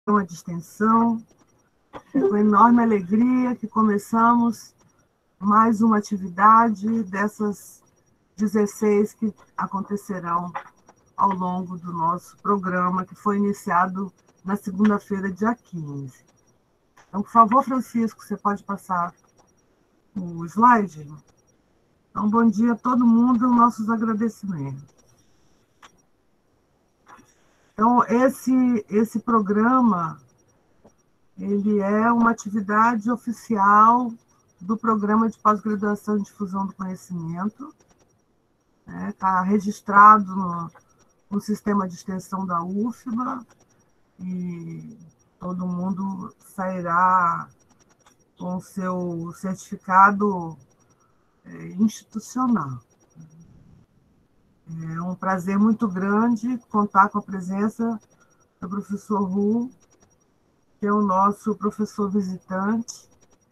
uma extensão. É com enorme alegria que começamos mais uma atividade dessas 16 que acontecerão ao longo do nosso programa, que foi iniciado na segunda-feira, dia 15. Então, por favor, Francisco, você pode passar o slide? Então, bom dia a todo mundo e nossos agradecimentos. Então, esse programa, ele é uma atividade oficial do Programa de Pós-Graduação e Difusão do Conhecimento, está registrado no sistema de extensão da UFBA, e todo mundo sairá com seu certificado institucional. É um prazer muito grande contar com a presença do professor Hu, que é o nosso professor visitante.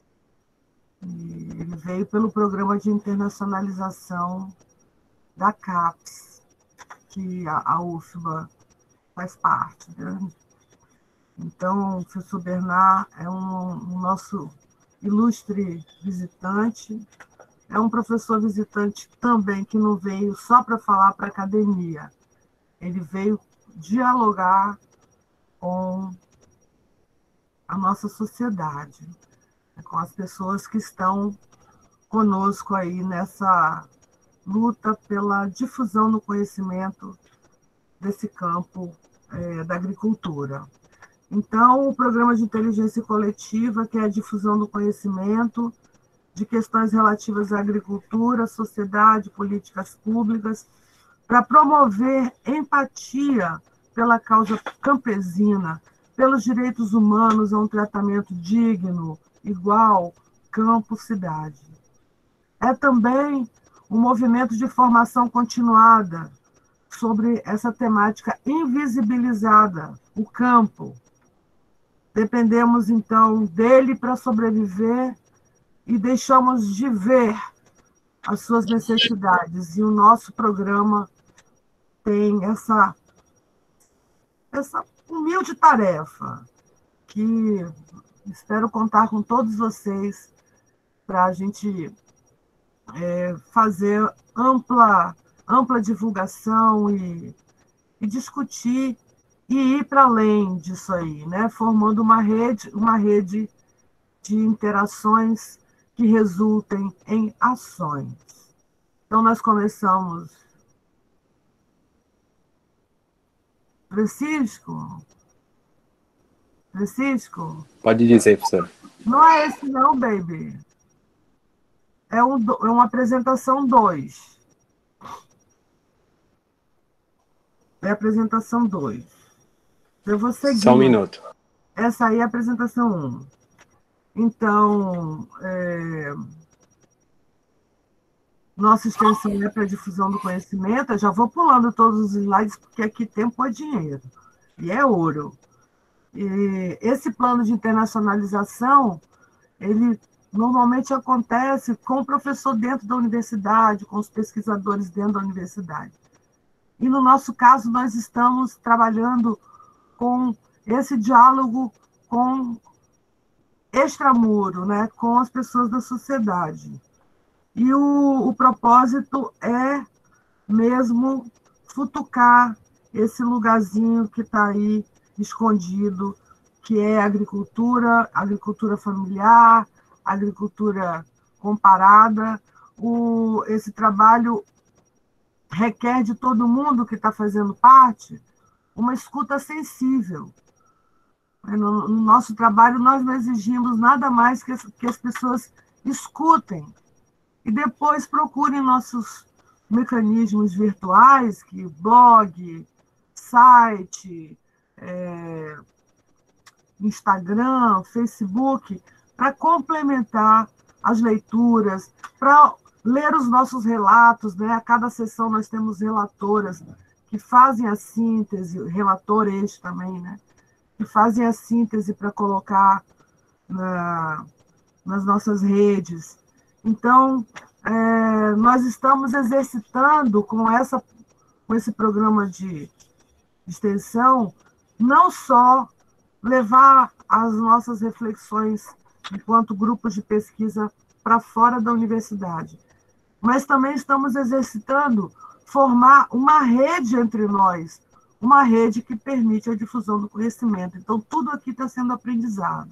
E ele veio pelo programa de internacionalização da CAPES, que a UFBA faz parte, né? Então, o professor Bernard é um nosso ilustre visitante, é um professor visitante também que não veio só para falar para a academia, ele veio dialogar com a nossa sociedade, com as pessoas que estão conosco aí nessa luta pela difusão do conhecimento desse campo da agricultura. Então, o programa de inteligência coletiva, que é a difusão do conhecimento de questões relativas à agricultura, sociedade, políticas públicas, para promover empatia pela causa campesina, pelos direitos humanos a um tratamento digno, igual, campo-cidade. É também um movimento de formação continuada sobre essa temática invisibilizada, o campo. Dependemos, então, dele para sobreviver e deixamos de ver as suas necessidades. E o nosso programa tem essa humilde tarefa, que espero contar com todos vocês para a gente fazer ampla divulgação e discutir e ir para além disso aí, né? Formando uma rede de interações que resultem em ações. Então, nós começamos. Francisco? Pode dizer, professor. Não é esse não, baby. É uma apresentação 2. É a apresentação 2. Eu vou seguir. Só um minuto. Essa aí é a apresentação 1. Então, nossa extensão é para difusão do conhecimento. Eu já vou pulando todos os slides, porque aqui tempo é dinheiro. E é ouro. E esse plano de internacionalização, ele normalmente acontece com o professor dentro da universidade, com os pesquisadores dentro da universidade. E, no nosso caso, nós estamos trabalhando com esse diálogo com extramuro, né, com as pessoas da sociedade. E o propósito é mesmo futucar esse lugarzinho que está aí escondido, que é a agricultura familiar, agricultura comparada. Esse trabalho requer de todo mundo que está fazendo parte uma escuta sensível. No nosso trabalho, nós não exigimos nada mais que as pessoas escutem e depois procurem nossos mecanismos virtuais, que blog, site, Instagram, Facebook, para complementar as leituras, para ler os nossos relatos, né? A cada sessão nós temos relatoras que fazem a síntese, relatores também, né? Que fazem a síntese para colocar nas nossas redes. Então, nós estamos exercitando com esse programa de extensão, não só levar as nossas reflexões enquanto grupos de pesquisa para fora da universidade. Mas também estamos exercitando formar uma rede entre nós, uma rede que permite a difusão do conhecimento. Então, tudo aqui está sendo aprendizado.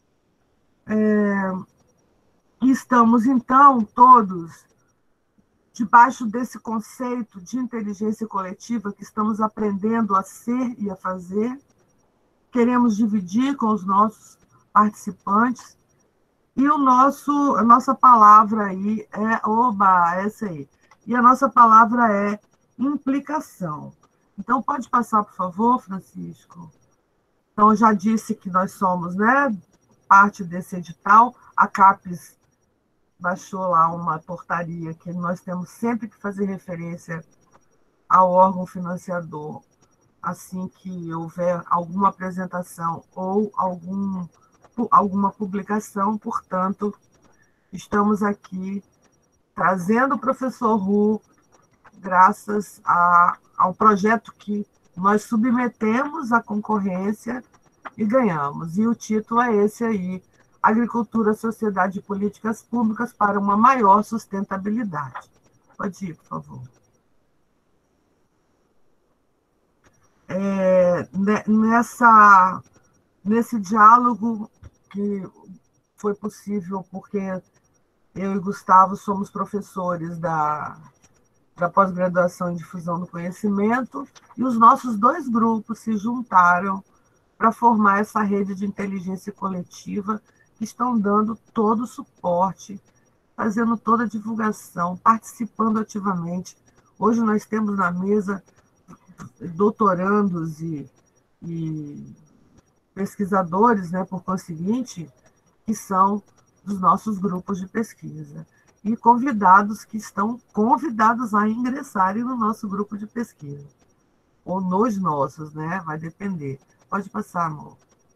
Estamos, então, todos debaixo desse conceito de inteligência coletiva que estamos aprendendo a ser e a fazer. Queremos dividir com os nossos participantes. E a nossa palavra aí essa aí. E a nossa palavra é implicação. Então, pode passar, por favor, Francisco? Então, eu já disse que nós somos, né, parte desse edital. A CAPES baixou lá uma portaria que nós temos sempre que fazer referência ao órgão financiador assim que houver alguma apresentação ou alguma publicação. Portanto, estamos aqui trazendo o professor Hu graças ao projeto que nós submetemos à concorrência e ganhamos. E o título é esse aí: Agricultura, Sociedade e Políticas Públicas para uma Maior Sustentabilidade. Pode ir, por favor. Nesse diálogo que foi possível porque eu e Gustavo somos professores da pós-graduação em difusão do conhecimento, e os nossos dois grupos se juntaram para formar essa rede de inteligência coletiva, que estão dando todo o suporte, fazendo toda a divulgação, participando ativamente. Hoje nós temos na mesa doutorandos e pesquisadores, né, por conseguinte, que são dos nossos grupos de pesquisa. E convidados que estão convidados a ingressarem no nosso grupo de pesquisa. Ou nos nossos, né? Vai depender. Pode passar, amor.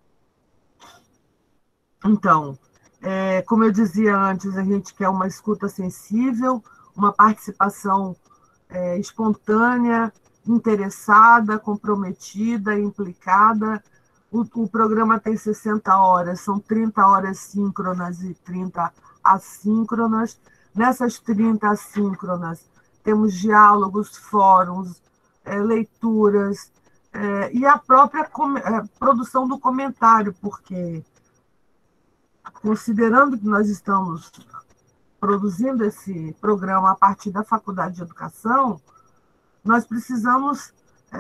Então, como eu dizia antes, a gente quer uma escuta sensível, uma participação espontânea, interessada, comprometida, implicada. O programa tem 60 horas, são 30 horas síncronas e 30 assíncronas. Nessas 30 assíncronas, temos diálogos, fóruns, leituras, e a própria produção do comentário, porque, considerando que nós estamos produzindo esse programa a partir da Faculdade de Educação, nós precisamos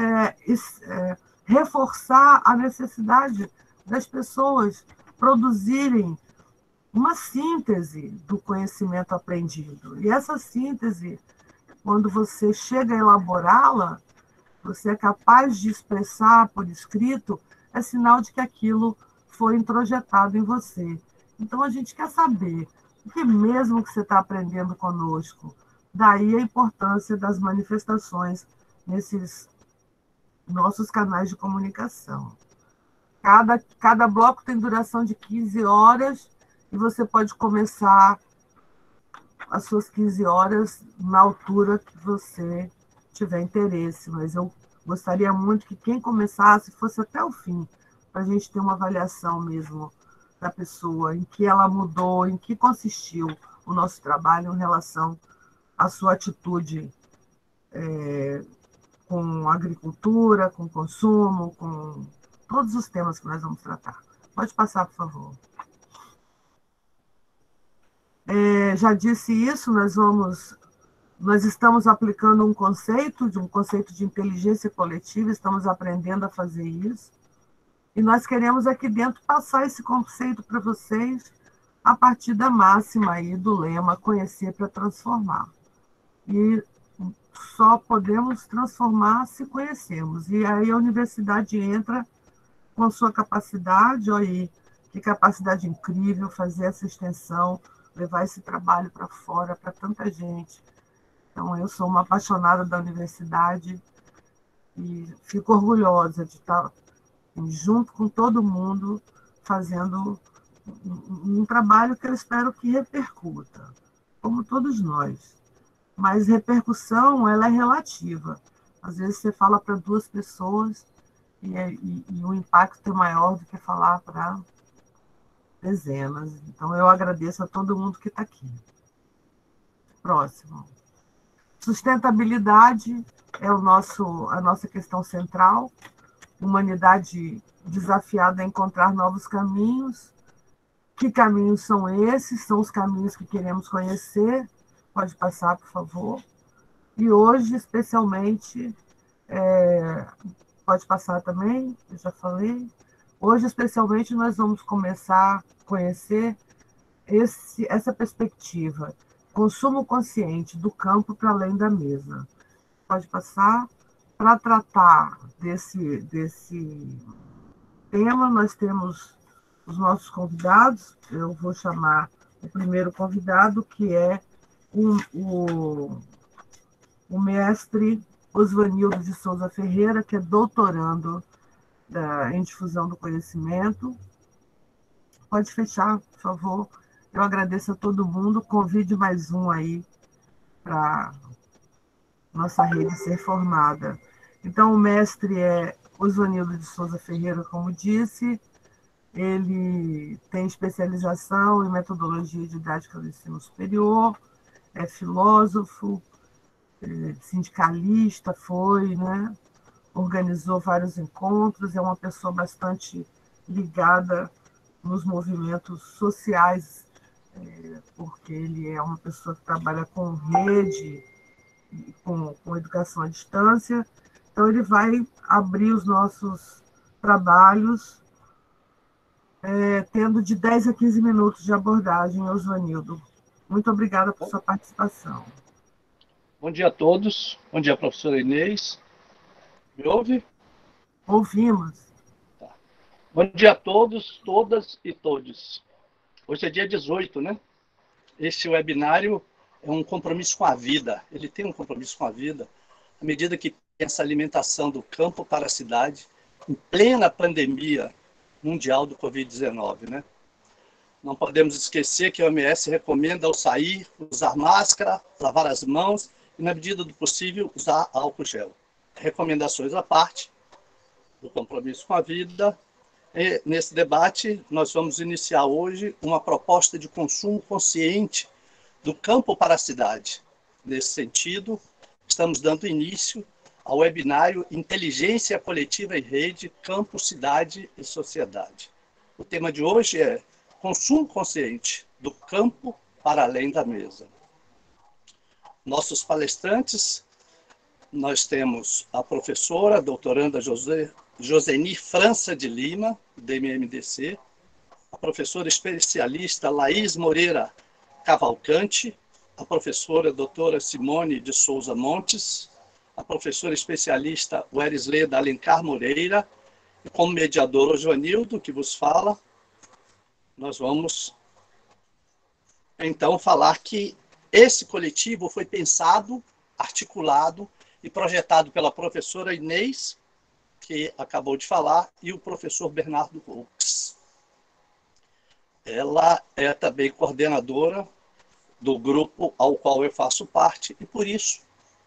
reforçar a necessidade das pessoas produzirem uma síntese do conhecimento aprendido. E essa síntese, quando você chega a elaborá-la, você é capaz de expressar por escrito, é sinal de que aquilo foi introjetado em você. Então, a gente quer saber o que mesmo que você está aprendendo conosco. Daí a importância das manifestações nesses nossos canais de comunicação. Cada bloco tem duração de 15 horas e você pode começar as suas 15 horas na altura que você tiver interesse, mas eu gostaria muito que quem começasse fosse até o fim, para a gente ter uma avaliação mesmo da pessoa, em que ela mudou, em que consistiu o nosso trabalho em relação à sua atitude com agricultura, com consumo, com todos os temas que nós vamos tratar. Pode passar, por favor. Já disse isso, nós estamos aplicando um conceito de inteligência coletiva, estamos aprendendo a fazer isso, e nós queremos aqui dentro passar esse conceito para vocês a partir da máxima aí do lema conhecer para transformar. E só podemos transformar se conhecermos. E aí a universidade entra com sua capacidade, olha aí, que capacidade incrível fazer essa extensão, levar esse trabalho para fora, para tanta gente. Então, eu sou uma apaixonada da universidade e fico orgulhosa de estar junto com todo mundo fazendo um trabalho que eu espero que repercuta, como todos nós. Mas repercussão, ela é relativa. Às vezes você fala para 2 pessoas e o impacto é maior do que falar para dezenas. Então, eu agradeço a todo mundo que está aqui. Próximo. Sustentabilidade é a nossa questão central. Humanidade desafiada a encontrar novos caminhos. Que caminhos são esses? São os caminhos que queremos conhecer. Pode passar, por favor. E hoje, especialmente, pode passar também, eu já falei. Hoje, especialmente, nós vamos começar a conhecer essa perspectiva, consumo consciente do campo para além da mesa. Pode passar. Para tratar desse tema, nós temos os nossos convidados. Eu vou chamar o primeiro convidado, que é o mestre Osvanildo de Souza Ferreira, que é doutorando em difusão do conhecimento. Pode fechar, por favor. Eu agradeço a todo mundo. Convide mais um aí para nossa rede ser formada. Então, o mestre é Osvanildo de Souza Ferreira, como disse. Ele tem especialização em metodologia didática do ensino superior, é filósofo, sindicalista, né? Organizou vários encontros, é uma pessoa bastante ligada nos movimentos sociais, porque ele é uma pessoa que trabalha com rede, com educação à distância. Então, ele vai abrir os nossos trabalhos, tendo de 10 a 15 minutos de abordagem, Osvanildo. Muito obrigada por sua participação. Bom dia a todos. Bom dia, professora Inês. Me ouve? Ouvimos. Tá. Bom dia a todos, todas e todos. Hoje é dia 18, né? Este webinário é um compromisso com a vida. Ele tem um compromisso com a vida à medida que tem essa alimentação do campo para a cidade, em plena pandemia mundial do Covid-19, né? Não podemos esquecer que a OMS recomenda ao sair usar máscara, lavar as mãos e, na medida do possível, usar álcool gel. Recomendações à parte do compromisso com a vida. E, nesse debate, nós vamos iniciar hoje uma proposta de consumo consciente do campo para a cidade. Nesse sentido, estamos dando início ao webinário Inteligência Coletiva em Rede, Campo, Cidade e Sociedade. O tema de hoje é consumo consciente do campo para além da mesa. Nossos palestrantes, nós temos a professora, a doutoranda Joseni França de Lima, do MMDC, a professora especialista Laís Moreira Cavalcante, a professora doutora Simone de Souza Montes, a professora especialista Werisleda Alencar Moreira, e como mediador o Joanildo, que vos fala, nós vamos então falar que esse coletivo foi pensado, articulado e projetado pela professora Inês, que acabou de falar, e o professor Bernardo Oaks. Ela é também coordenadora do grupo ao qual eu faço parte, e por isso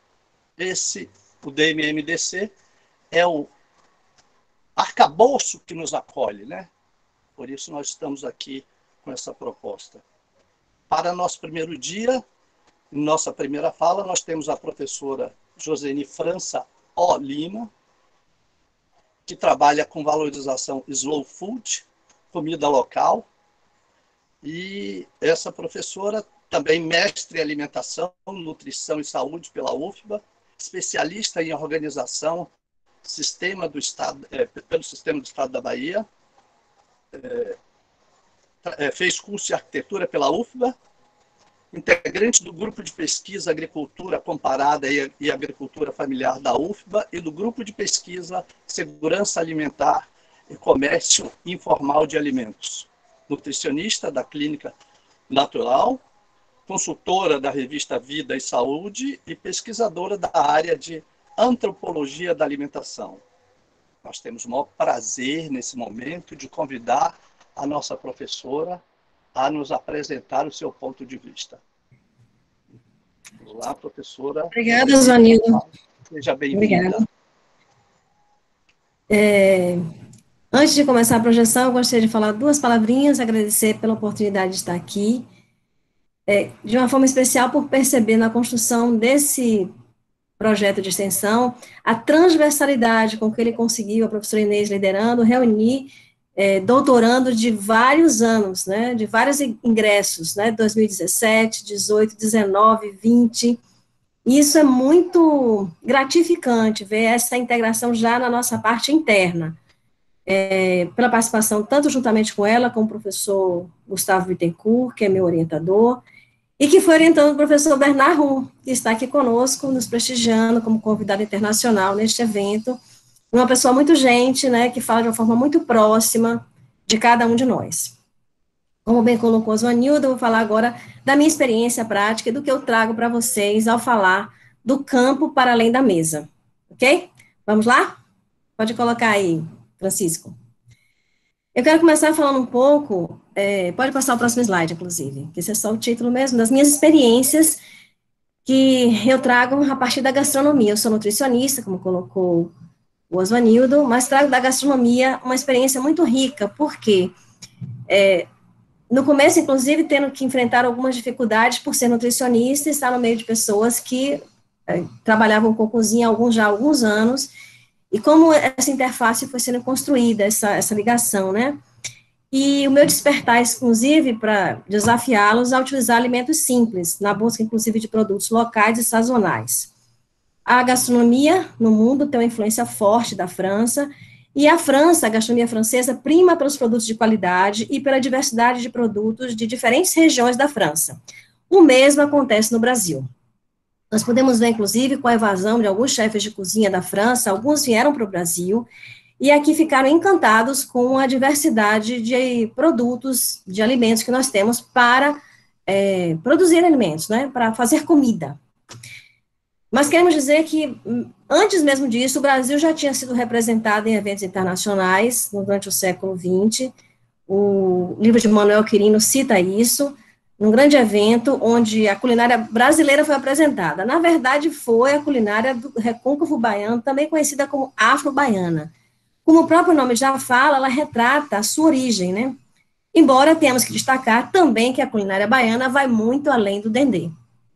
o DMMDC é o arcabouço que nos acolhe, né? Por isso nós estamos aqui com essa proposta. Para nosso primeiro dia, nossa primeira fala, nós temos a professora Joseni França O. Lima, que trabalha com valorização slow food, comida local, e essa professora também mestre em alimentação, nutrição e saúde pela UFBA, especialista em organização pelo Sistema do Estado da Bahia, fez curso de arquitetura pela UFBA, integrante do grupo de pesquisa Agricultura Comparada e Agricultura Familiar da UFBA e do grupo de pesquisa Segurança Alimentar e Comércio Informal de Alimentos, nutricionista da Clínica Natural, consultora da revista Vida e Saúde e pesquisadora da área de Antropologia da Alimentação. Nós temos o maior prazer, nesse momento, de convidar a nossa professora a nos apresentar o seu ponto de vista. Olá, professora. Obrigada, Osvanildo. Seja bem-vinda. Antes de começar a projeção, eu gostaria de falar duas palavrinhas, agradecer pela oportunidade de estar aqui, de uma forma especial por perceber na construção desse projeto de extensão a transversalidade com que ele conseguiu, a professora Inês liderando, reunir doutorando de vários anos, né, de vários ingressos, né, 2017, 18, 19, 20. Isso é muito gratificante, ver essa integração já na nossa parte interna, pela participação tanto juntamente com ela, com o professor Gustavo Bittencourt, que é meu orientador, e que foi orientando o professor Bernard Rum, que está aqui conosco, nos prestigiando como convidado internacional neste evento, uma pessoa muito gente, né, que fala de uma forma muito próxima de cada um de nós. Como bem colocou a Osvanilda, eu vou falar agora da minha experiência prática e do que eu trago para vocês ao falar do campo para além da mesa, ok? Vamos lá? Pode colocar aí, Francisco. Eu quero começar falando um pouco, pode passar o próximo slide, inclusive, que esse é só o título mesmo, das minhas experiências que eu trago a partir da gastronomia. Eu sou nutricionista, como colocou o Osvanildo, mas trago da gastronomia uma experiência muito rica, porque no começo, inclusive, tendo que enfrentar algumas dificuldades por ser nutricionista e estar no meio de pessoas que trabalhavam com cozinha há alguns anos, e como essa interface foi sendo construída, essa ligação, né? E o meu despertar, inclusive, para desafiá-los a utilizar alimentos simples, na busca, inclusive, de produtos locais e sazonais. A gastronomia no mundo tem uma influência forte da França, e a França, a gastronomia francesa, prima pelos produtos de qualidade e pela diversidade de produtos de diferentes regiões da França. O mesmo acontece no Brasil. Nós podemos ver, inclusive, com a evasão de alguns chefes de cozinha da França, alguns vieram para o Brasil, e aqui ficaram encantados com a diversidade de produtos, de alimentos que nós temos para produzir alimentos, né, para fazer comida. Mas queremos dizer que, antes mesmo disso, o Brasil já tinha sido representado em eventos internacionais durante o século XX. O livro de Manuel Quirino cita isso, num grande evento onde a culinária brasileira foi apresentada. Na verdade, foi a culinária do Recôncavo Baiano, também conhecida como Afro-Baiana. Como o próprio nome já fala, ela retrata a sua origem, né? Embora temos que destacar também que a culinária baiana vai muito além do dendê.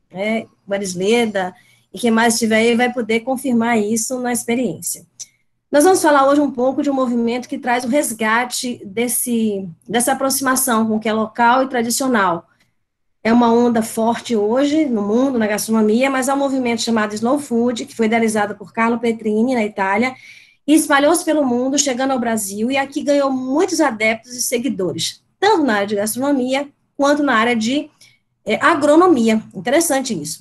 Marisleda e quem mais estiver aí vai poder confirmar isso na experiência. Nós vamos falar hoje um pouco de um movimento que traz o resgate dessa aproximação com o que é local e tradicional. É uma onda forte hoje no mundo, na gastronomia, mas é um movimento chamado Slow Food, que foi idealizado por Carlo Petrini, na Itália, e espalhou-se pelo mundo, chegando ao Brasil, e aqui ganhou muitos adeptos e seguidores, tanto na área de gastronomia, quanto na área de agronomia. Interessante isso.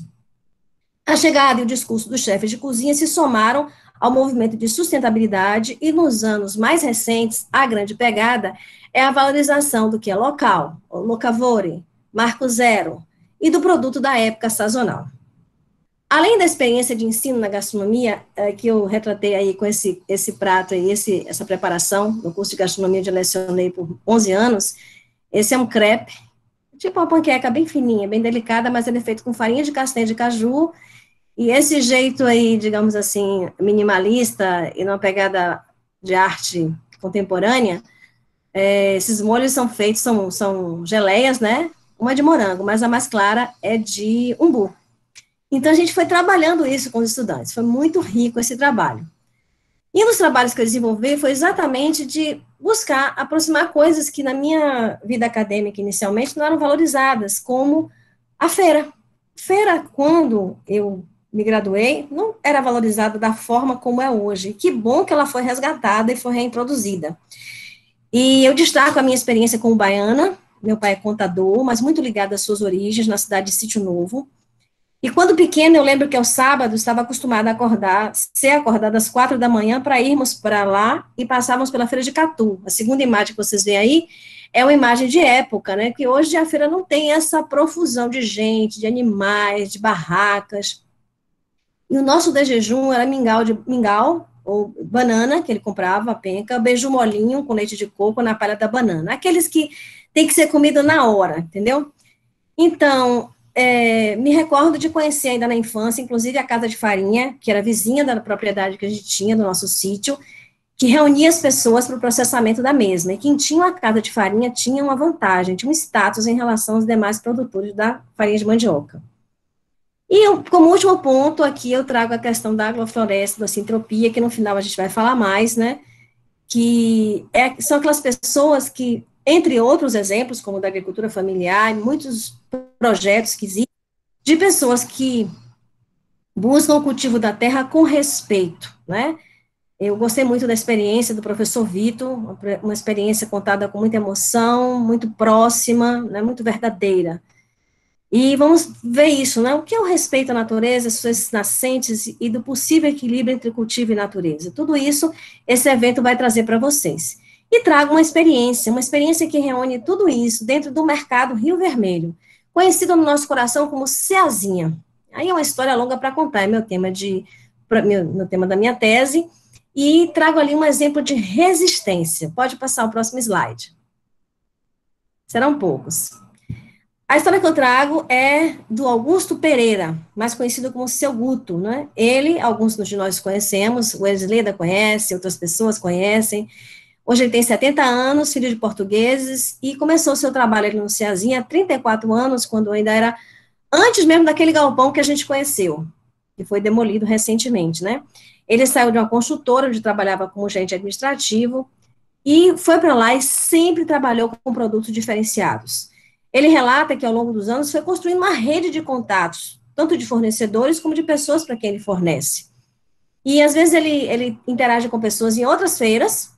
A chegada e o discurso dos chefes de cozinha se somaram ao movimento de sustentabilidade e, nos anos mais recentes, a grande pegada é a valorização do que é local, o locavore, marco zero, e do produto da época sazonal. Além da experiência de ensino na gastronomia, que eu retratei aí com esse prato aí, essa preparação, no curso de gastronomia onde eu lecionei por 11 anos, esse é um crepe, tipo uma panqueca bem fininha, bem delicada, mas ele é feito com farinha de castanha de caju, e esse jeito aí, digamos assim, minimalista e numa pegada de arte contemporânea, esses molhos são feitos, são geleias, né? Uma de morango, mas a mais clara é de umbu. Então, a gente foi trabalhando isso com os estudantes, foi muito rico esse trabalho. E um dos trabalhos que eu desenvolvi foi exatamente de buscar aproximar coisas que na minha vida acadêmica inicialmente não eram valorizadas, como a feira. Feira, quando eu me graduei, não era valorizada da forma como é hoje. Que bom que ela foi resgatada e foi reintroduzida. E eu destaco a minha experiência como baiana. Meu pai é contador, mas muito ligado às suas origens, na cidade de Sítio Novo. E quando pequena, eu lembro que aos sábados estava acostumada a ser acordada às 4 da manhã para irmos para lá e passávamos pela feira de Catu. A segunda imagem que vocês veem aí é uma imagem de época, né? Que hoje a feira não tem essa profusão de gente, de animais, de barracas. E o nosso de jejum era mingau ou banana, que ele comprava, a penca, beiju molinho com leite de coco na palha da banana. Aqueles que tem que ser comido na hora, entendeu? Então, me recordo de conhecer ainda na infância, inclusive a casa de farinha, que era vizinha da propriedade que a gente tinha, do nosso sítio, que reunia as pessoas para o processamento da mesma, e quem tinha uma casa de farinha tinha uma vantagem, tinha um status em relação aos demais produtores da farinha de mandioca. E como último ponto, aqui eu trago a questão da agrofloresta, da sintropia, que no final a gente vai falar mais, né, que são aquelas pessoas que, entre outros exemplos, como da agricultura familiar, muitos projetos que existem, de pessoas que buscam o cultivo da terra com respeito, né? Eu gostei muito da experiência do professor Vitor, uma experiência contada com muita emoção, muito próxima, né, muito verdadeira. E vamos ver isso, né? O que é o respeito à natureza, as suas nascentes e do possível equilíbrio entre cultivo e natureza. Tudo isso, esse evento vai trazer para vocês. E trago uma experiência que reúne tudo isso dentro do mercado Rio Vermelho, conhecido no nosso coração como Ceazinha. Aí é uma história longa para contar, é meu tema da minha tese, e trago ali um exemplo de resistência. Pode passar o próximo slide. Serão poucos. A história que eu trago é do Augusto Pereira, mais conhecido como Seu Guto, né? Ele, alguns de nós conhecemos, o Wesley conhece, outras pessoas conhecem. Hoje ele tem 70 anos, filho de portugueses, e começou seu trabalho aqui no Ceazinha há 34 anos, quando ainda era antes mesmo daquele galpão que a gente conheceu, que foi demolido recentemente, né? Ele saiu de uma construtora, onde trabalhava como gerente administrativo, e foi para lá e sempre trabalhou com produtos diferenciados. Ele relata que, ao longo dos anos, foi construindo uma rede de contatos, tanto de fornecedores como de pessoas para quem ele fornece. E, às vezes, ele interage com pessoas em outras feiras,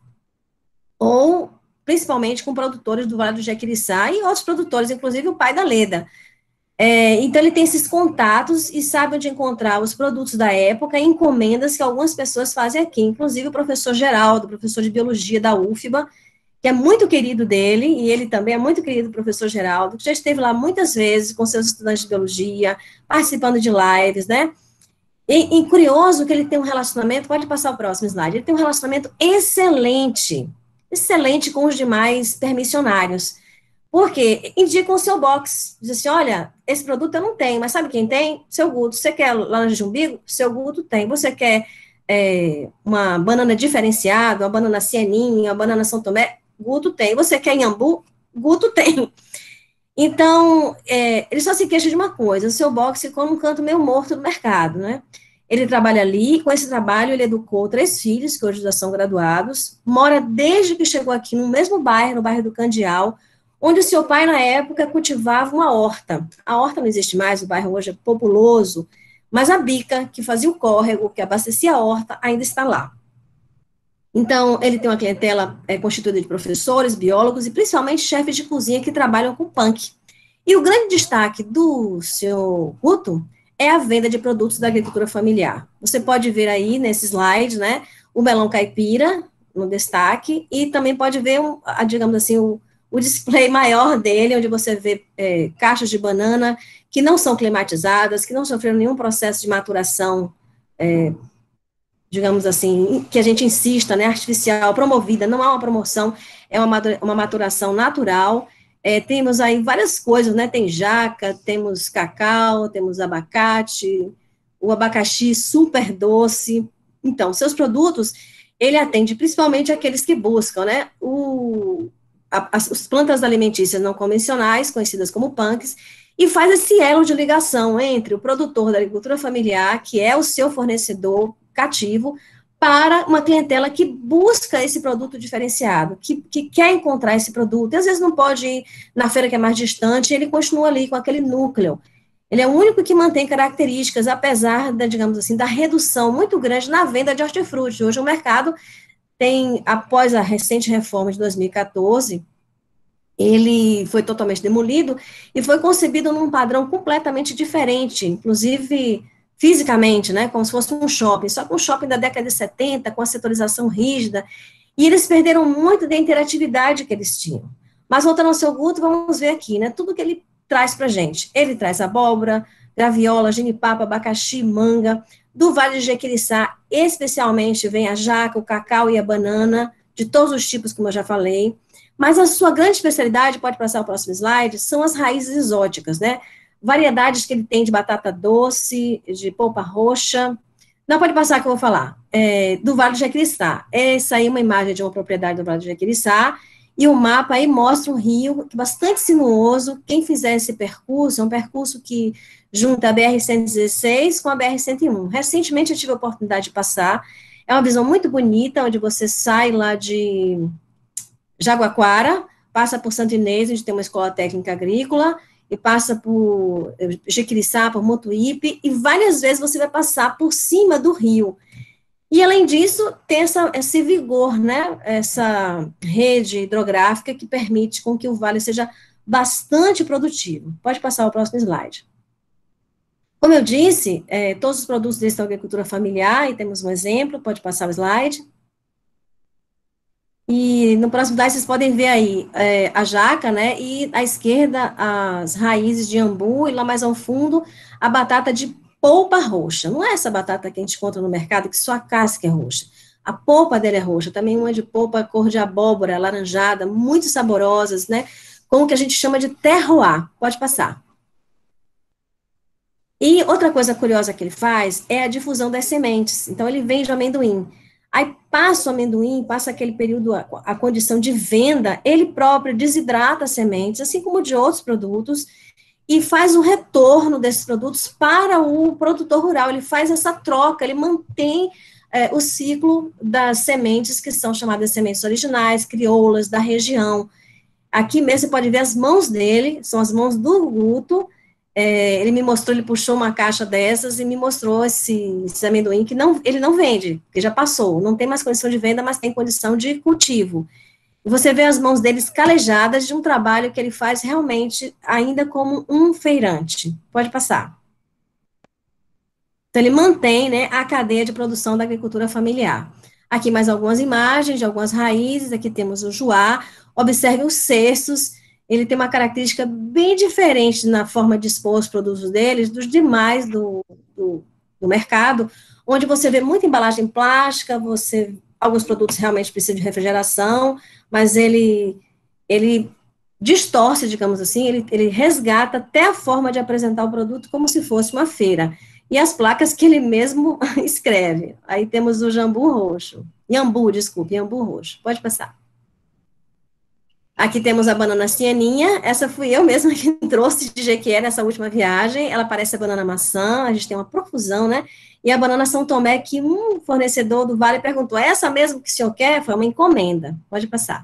ou, principalmente, com produtores do Vale do Jequiriçá e outros produtores, inclusive o pai da Leda. Então, ele tem esses contatos e sabe onde encontrar os produtos da época e encomendas que algumas pessoas fazem aqui, inclusive o professor Geraldo, professor de biologia da UFBA, que é muito querido dele, e ele também é muito querido do professor Geraldo, que já esteve lá muitas vezes com seus estudantes de biologia, participando de lives, né? E curioso que ele tem um relacionamento, pode passar o próximo slide, ele tem um relacionamento excelente com os demais permissionários. Porque indicam o seu box. Diz assim, olha, esse produto eu não tenho, mas sabe quem tem? Seu Guto. Você quer laranja de umbigo? Seu Guto tem. Você quer uma banana diferenciada, uma banana cianinha, uma banana São Tomé? Guto tem. Você quer inhambu? Guto tem. Então, ele só se queixa de uma coisa, o seu box ficou num canto meio morto do mercado, né? Ele trabalha ali, com esse trabalho ele educou 3 filhos, que hoje já são graduados, mora desde que chegou aqui no mesmo bairro, no bairro do Candial, onde o seu pai, na época, cultivava uma horta. A horta não existe mais, o bairro hoje é populoso, mas a bica, que fazia o córrego, que abastecia a horta, ainda está lá. Então, ele tem uma clientela constituída de professores, biólogos e principalmente chefes de cozinha que trabalham com punk. E o grande destaque do seu Guto é a venda de produtos da agricultura familiar. Você pode ver aí nesse slide, né, o melão caipira no destaque, e também pode ver, digamos assim, o display maior dele, onde você vê caixas de banana que não são climatizadas, que não sofreram nenhum processo de maturação, digamos assim, que a gente insista, né, artificial, promovida, não há uma promoção, é uma maturação natural. Temos aí várias coisas, né, tem jaca, temos cacau, temos abacate, o abacaxi super doce. Então, seus produtos, ele atende principalmente aqueles que buscam, né, as plantas alimentícias não convencionais, conhecidas como punks, e faz esse elo de ligação entre o produtor da agricultura familiar, que é o seu fornecedor cativo, para uma clientela que busca esse produto diferenciado, que quer encontrar esse produto, e às vezes não pode ir na feira que é mais distante, ele continua ali com aquele núcleo. Ele é o único que mantém características, apesar da, digamos assim, da redução muito grande na venda de hortifruti. Hoje o mercado tem, após a recente reforma de 2014, ele foi totalmente demolido e foi concebido num padrão completamente diferente, inclusive fisicamente, né, como se fosse um shopping, só que um shopping da década de 70, com a setorização rígida, e eles perderam muito da interatividade que eles tinham. Mas voltando ao seu Guto, vamos ver aqui, né, tudo que ele traz para gente. Ele traz abóbora, graviola, genipapo, abacaxi, manga, do Vale de Jequiriçá, especialmente vem a jaca, o cacau e a banana, de todos os tipos, como eu já falei, mas a sua grande especialidade, pode passar o próximo slide, são as raízes exóticas, né, variedades que ele tem de batata doce, de polpa roxa. Não, pode passar que eu vou falar. do Vale do Jequitinhonha. Essa aí é uma imagem de uma propriedade do Vale do Jequitinhonha, e o mapa aí mostra um rio bastante sinuoso. Quem fizer esse percurso, é um percurso que junta a BR-116 com a BR-101. Recentemente eu tive a oportunidade de passar, é uma visão muito bonita, onde você sai lá de Jaguaquara, passa por Santo Inês, onde tem uma escola técnica agrícola, e passa por Jequiriçá, por Motuípe, e várias vezes você vai passar por cima do rio. E, além disso, tem esse vigor, né, essa rede hidrográfica que permite com que o vale seja bastante produtivo. Pode passar o próximo slide. Como eu disse, todos os produtos desse da agricultura familiar, e temos um exemplo, pode passar o slide. E no próximo slide vocês podem ver aí a jaca, né, e à esquerda as raízes de ambu, e lá mais ao fundo a batata de polpa roxa. Não é essa batata que a gente encontra no mercado, que só a casca é roxa. A polpa dela é roxa, também uma de polpa cor de abóbora, alaranjada, muito saborosas, né, com o que a gente chama de terroir. Pode passar. E outra coisa curiosa que ele faz é a difusão das sementes. Então, ele vende o amendoim. Aí passa o amendoim, passa aquele período, a condição de venda, ele próprio desidrata as sementes, assim como de outros produtos, e faz o retorno desses produtos para o produtor rural. Ele faz essa troca, ele mantém o ciclo das sementes, que são chamadas sementes originais, crioulas, da região. Aqui mesmo você pode ver as mãos dele, são as mãos do Guto. Ele me mostrou, ele puxou uma caixa dessas e me mostrou esse amendoim que ele não vende, porque já passou, não tem mais condição de venda, mas tem condição de cultivo. E você vê as mãos dele calejadas de um trabalho que ele faz realmente ainda como um feirante. Pode passar. Então, ele mantém, né, a cadeia de produção da agricultura familiar. Aqui mais algumas imagens de algumas raízes, aqui temos o juá, observe os cestos, ele tem uma característica bem diferente na forma de expor os produtos deles dos demais do mercado, onde você vê muita embalagem plástica, alguns produtos realmente precisam de refrigeração, mas ele distorce, digamos assim, ele resgata até a forma de apresentar o produto como se fosse uma feira. E as placas que ele mesmo escreve. Aí temos o jambu roxo. Iambu roxo. Pode passar. Aqui temos a banana cianinha, essa fui eu mesma que trouxe de Jequié nessa última viagem, ela parece a banana maçã, a gente tem uma profusão, né? E a banana São Tomé, que um fornecedor do Vale perguntou, é essa mesmo que o senhor quer? Foi uma encomenda, pode passar.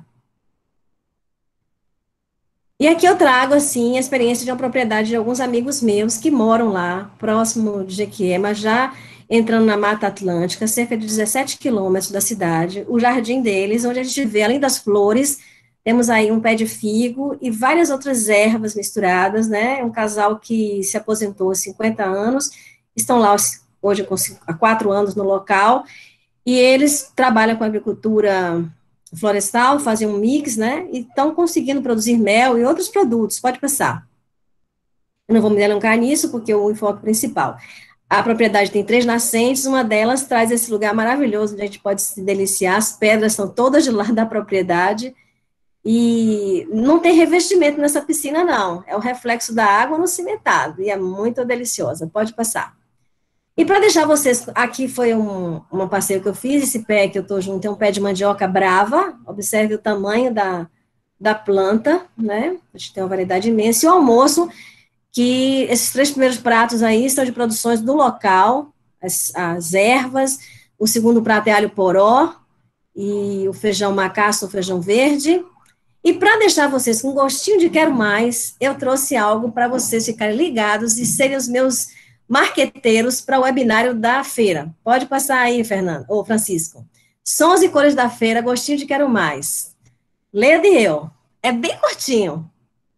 E aqui eu trago, assim, a experiência de uma propriedade de alguns amigos meus que moram lá, próximo de Jequié, mas já entrando na Mata Atlântica, cerca de 17 quilômetros da cidade, o jardim deles, onde a gente vê, além das flores, temos aí um pé de figo e várias outras ervas misturadas, né? Um casal que se aposentou há 50 anos, estão lá hoje há 4 anos no local, e eles trabalham com agricultura florestal, fazem um mix, né? E estão conseguindo produzir mel e outros produtos. Pode passar. Eu não vou me delongar nisso, porque é o enfoque principal. A propriedade tem 3 nascentes, uma delas traz esse lugar maravilhoso, onde a gente pode se deliciar, as pedras são todas de lá da propriedade, e não tem revestimento nessa piscina, não. É o reflexo da água no cimentado, e é muito deliciosa. Pode passar. E para deixar vocês, aqui foi um passeio que eu fiz, esse pé que eu estou junto, é um pé de mandioca brava, observe o tamanho da planta, né? A gente tem uma variedade imensa. E o almoço, que esses 3 primeiros pratos aí são de produções do local, as ervas, o segundo prato é alho poró, e o feijão macaça, o feijão verde. E para deixar vocês com gostinho de quero mais, eu trouxe algo para vocês ficarem ligados e serem os meus marqueteiros para o webinário da feira. Pode passar aí, Fernando, ou Francisco. Sons e cores da feira, gostinho de quero mais. Leda e eu. É bem curtinho.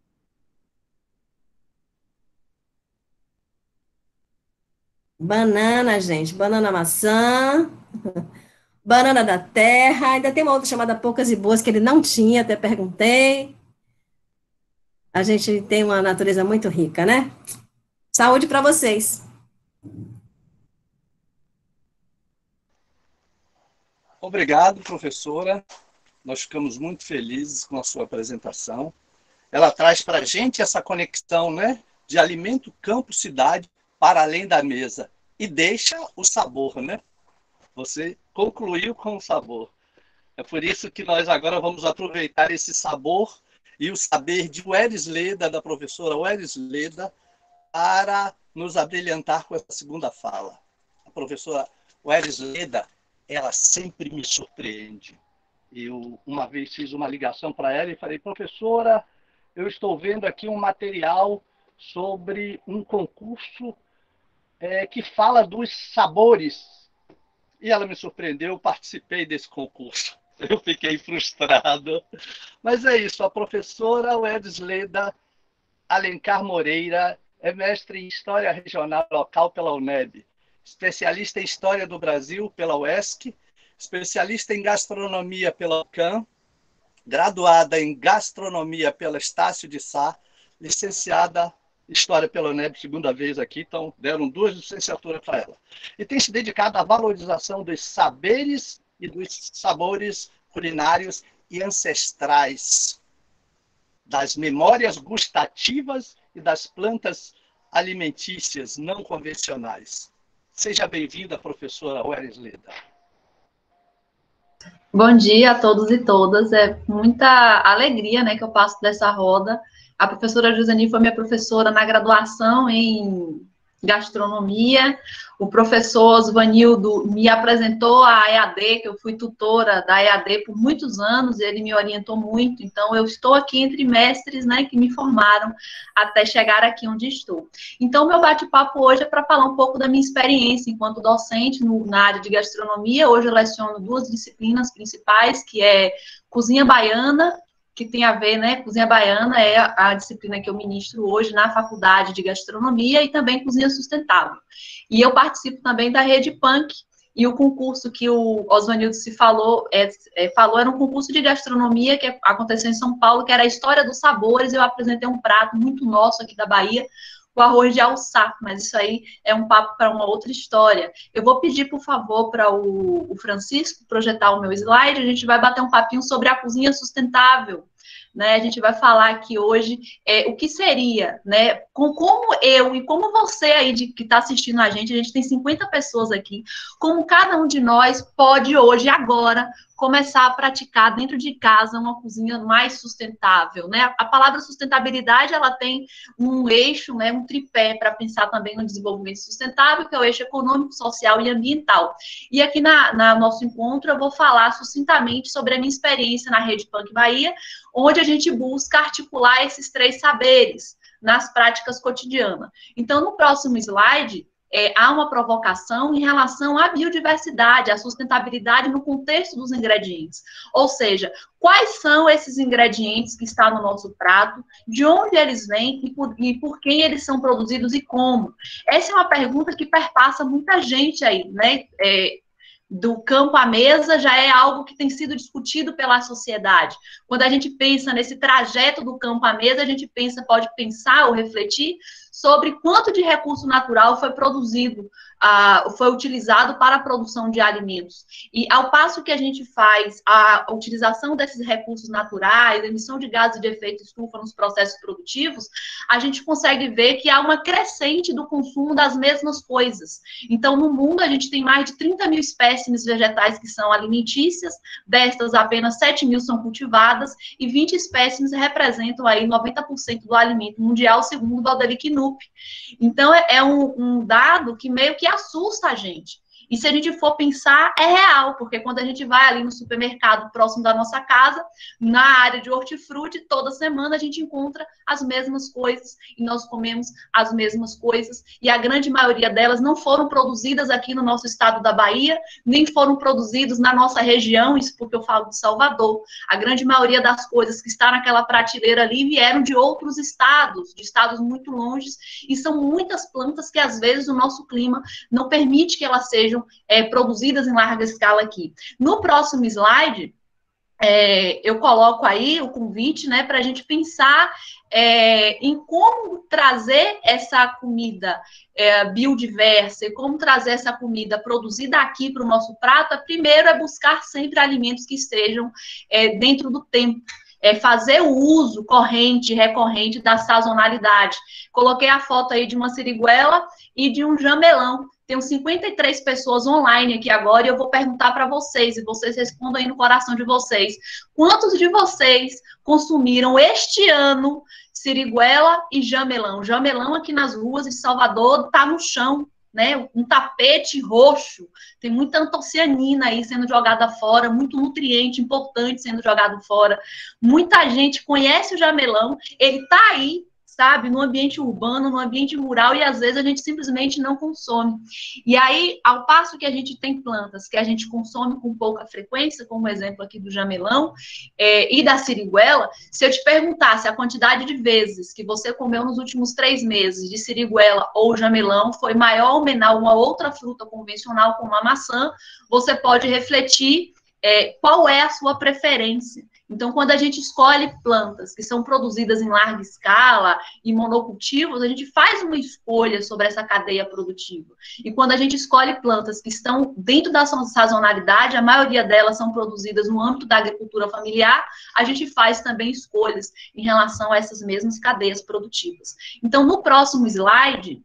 Banana, gente. Banana maçã. Banana da terra. Ainda tem uma outra chamada Poucas e Boas, que ele não tinha, até perguntei. A gente tem uma natureza muito rica, né? Saúde para vocês. Obrigado, professora. Nós ficamos muito felizes com a sua apresentação. Ela traz para a gente essa conexão, né, de alimento, campo, cidade, para além da mesa. E deixa o sabor, né? Você concluiu com o sabor. É por isso que nós agora vamos aproveitar esse sabor e o saber de Welles Leda, da professora Welles Leda, para nos abrilhantar com essa segunda fala. A professora Welles Leda, ela sempre me surpreende. Eu, uma vez, fiz uma ligação para ela e falei, professora, eu estou vendo aqui um material sobre um concurso que fala dos sabores. E ela me surpreendeu, eu participei desse concurso. Eu fiquei frustrado. Mas é isso, a professora Welles Leda Alencar Moreira é mestre em História Regional Local pela UNEB, especialista em História do Brasil pela UESC, especialista em Gastronomia pela UCAM, graduada em Gastronomia pela Estácio de Sá, licenciada em História pela UNEB, segunda vez aqui, então deram 2 licenciaturas para ela. E tem se dedicado à valorização dos saberes e dos sabores culinários e ancestrais, das memórias gustativas e das plantas alimentícias não convencionais. Seja bem-vinda, professora Welles Leda. Bom dia a todos e todas. É muita alegria, né, que eu passo dessa roda. A professora Joseni foi minha professora na graduação em gastronomia. O professor Osvanildo me apresentou a EAD, que eu fui tutora da EAD por muitos anos, e ele me orientou muito. Então, eu estou aqui entre mestres, né, que me formaram até chegar aqui onde estou. Então, meu bate-papo hoje é para falar um pouco da minha experiência enquanto docente na área de gastronomia. Hoje eu leciono 2 disciplinas principais, que é cozinha baiana, que tem a ver, né, cozinha baiana é a disciplina que eu ministro hoje na Faculdade de Gastronomia, e também cozinha sustentável. E eu participo também da Rede Punk, e o concurso que o Osvanildo se falou, era um concurso de gastronomia que aconteceu em São Paulo, que era a História dos Sabores. Eu apresentei um prato muito nosso aqui da Bahia, o arroz de alçá, mas isso aí é um papo para uma outra história. Eu vou pedir, por favor, para o Francisco projetar o meu slide. A gente vai bater um papinho sobre a cozinha sustentável, né? A gente vai falar aqui hoje o que seria, né? Como eu e como você aí que está assistindo a gente tem 50 pessoas aqui, como cada um de nós pode hoje, agora, começar a praticar dentro de casa uma cozinha mais sustentável, né? A palavra sustentabilidade, ela tem um eixo, né, um tripé para pensar também no desenvolvimento sustentável, que é o eixo econômico, social e ambiental. E aqui na nosso encontro eu vou falar sucintamente sobre a minha experiência na Rede Punk Bahia, onde a gente busca articular esses 3 saberes nas práticas cotidianas. Então, no próximo slide, há uma provocação em relação à biodiversidade, à sustentabilidade no contexto dos ingredientes. Ou seja, quais são esses ingredientes que estão no nosso prato, de onde eles vêm e por quem eles são produzidos e como? Essa é uma pergunta que perpassa muita gente aí, né? Do campo à mesa já é algo que tem sido discutido pela sociedade. Quando a gente pensa nesse trajeto do campo à mesa, a gente pode pensar ou refletir sobre quanto de recurso natural foi produzido, foi utilizado para a produção de alimentos. E ao passo que a gente faz a utilização desses recursos naturais, emissão de gases de efeito estufa nos processos produtivos, a gente consegue ver que há uma crescente do consumo das mesmas coisas. Então, no mundo, a gente tem mais de 30 mil espécimes vegetais que são alimentícias, destas apenas 7 mil são cultivadas, e 20 espécimes representam aí 90% do alimento mundial, segundo o Valderic Nup. Então, é um dado que meio que assusta a gente. E se a gente for pensar, é real, porque quando a gente vai ali no supermercado próximo da nossa casa, na área de hortifruti, toda semana a gente encontra as mesmas coisas e nós comemos as mesmas coisas, e a grande maioria delas não foram produzidas aqui no nosso estado da Bahia, nem foram produzidos na nossa região, isso porque eu falo de Salvador. A grande maioria das coisas que está naquela prateleira ali vieram de outros estados, de estados muito longes, e são muitas plantas que às vezes o nosso clima não permite que elas sejam produzidas em larga escala aqui. No próximo slide, eu coloco aí o convite, né, para a gente pensar em como trazer essa comida biodiversa e como trazer essa comida produzida aqui para o nosso prato. Primeiro é buscar sempre alimentos que estejam dentro do tempo. Fazer o uso corrente, recorrente da sazonalidade. Coloquei a foto aí de uma siriguela e de um jamelão, Tenho 53 pessoas online aqui agora e eu vou perguntar para vocês, e vocês respondam aí no coração de vocês. Quantos de vocês consumiram este ano siriguela e jamelão? Jamelão aqui nas ruas de Salvador está no chão, né? Um tapete roxo. Tem muita antocianina aí sendo jogada fora, muito nutriente importante sendo jogado fora. Muita gente conhece o jamelão, ele está aí, sabe, no ambiente urbano, no ambiente rural, e às vezes a gente simplesmente não consome. E aí, ao passo que a gente tem plantas que a gente consome com pouca frequência, como o exemplo aqui do jamelão e da siriguela, se eu te perguntasse a quantidade de vezes que você comeu nos últimos 3 meses de siriguela ou jamelão foi maior ou menor uma outra fruta convencional, como a maçã, você pode refletir qual é a sua preferência. Então, quando a gente escolhe plantas que são produzidas em larga escala e monocultivos, a gente faz uma escolha sobre essa cadeia produtiva. E quando a gente escolhe plantas que estão dentro da sazonalidade, a maioria delas são produzidas no âmbito da agricultura familiar, a gente faz também escolhas em relação a essas mesmas cadeias produtivas. Então, no próximo slide,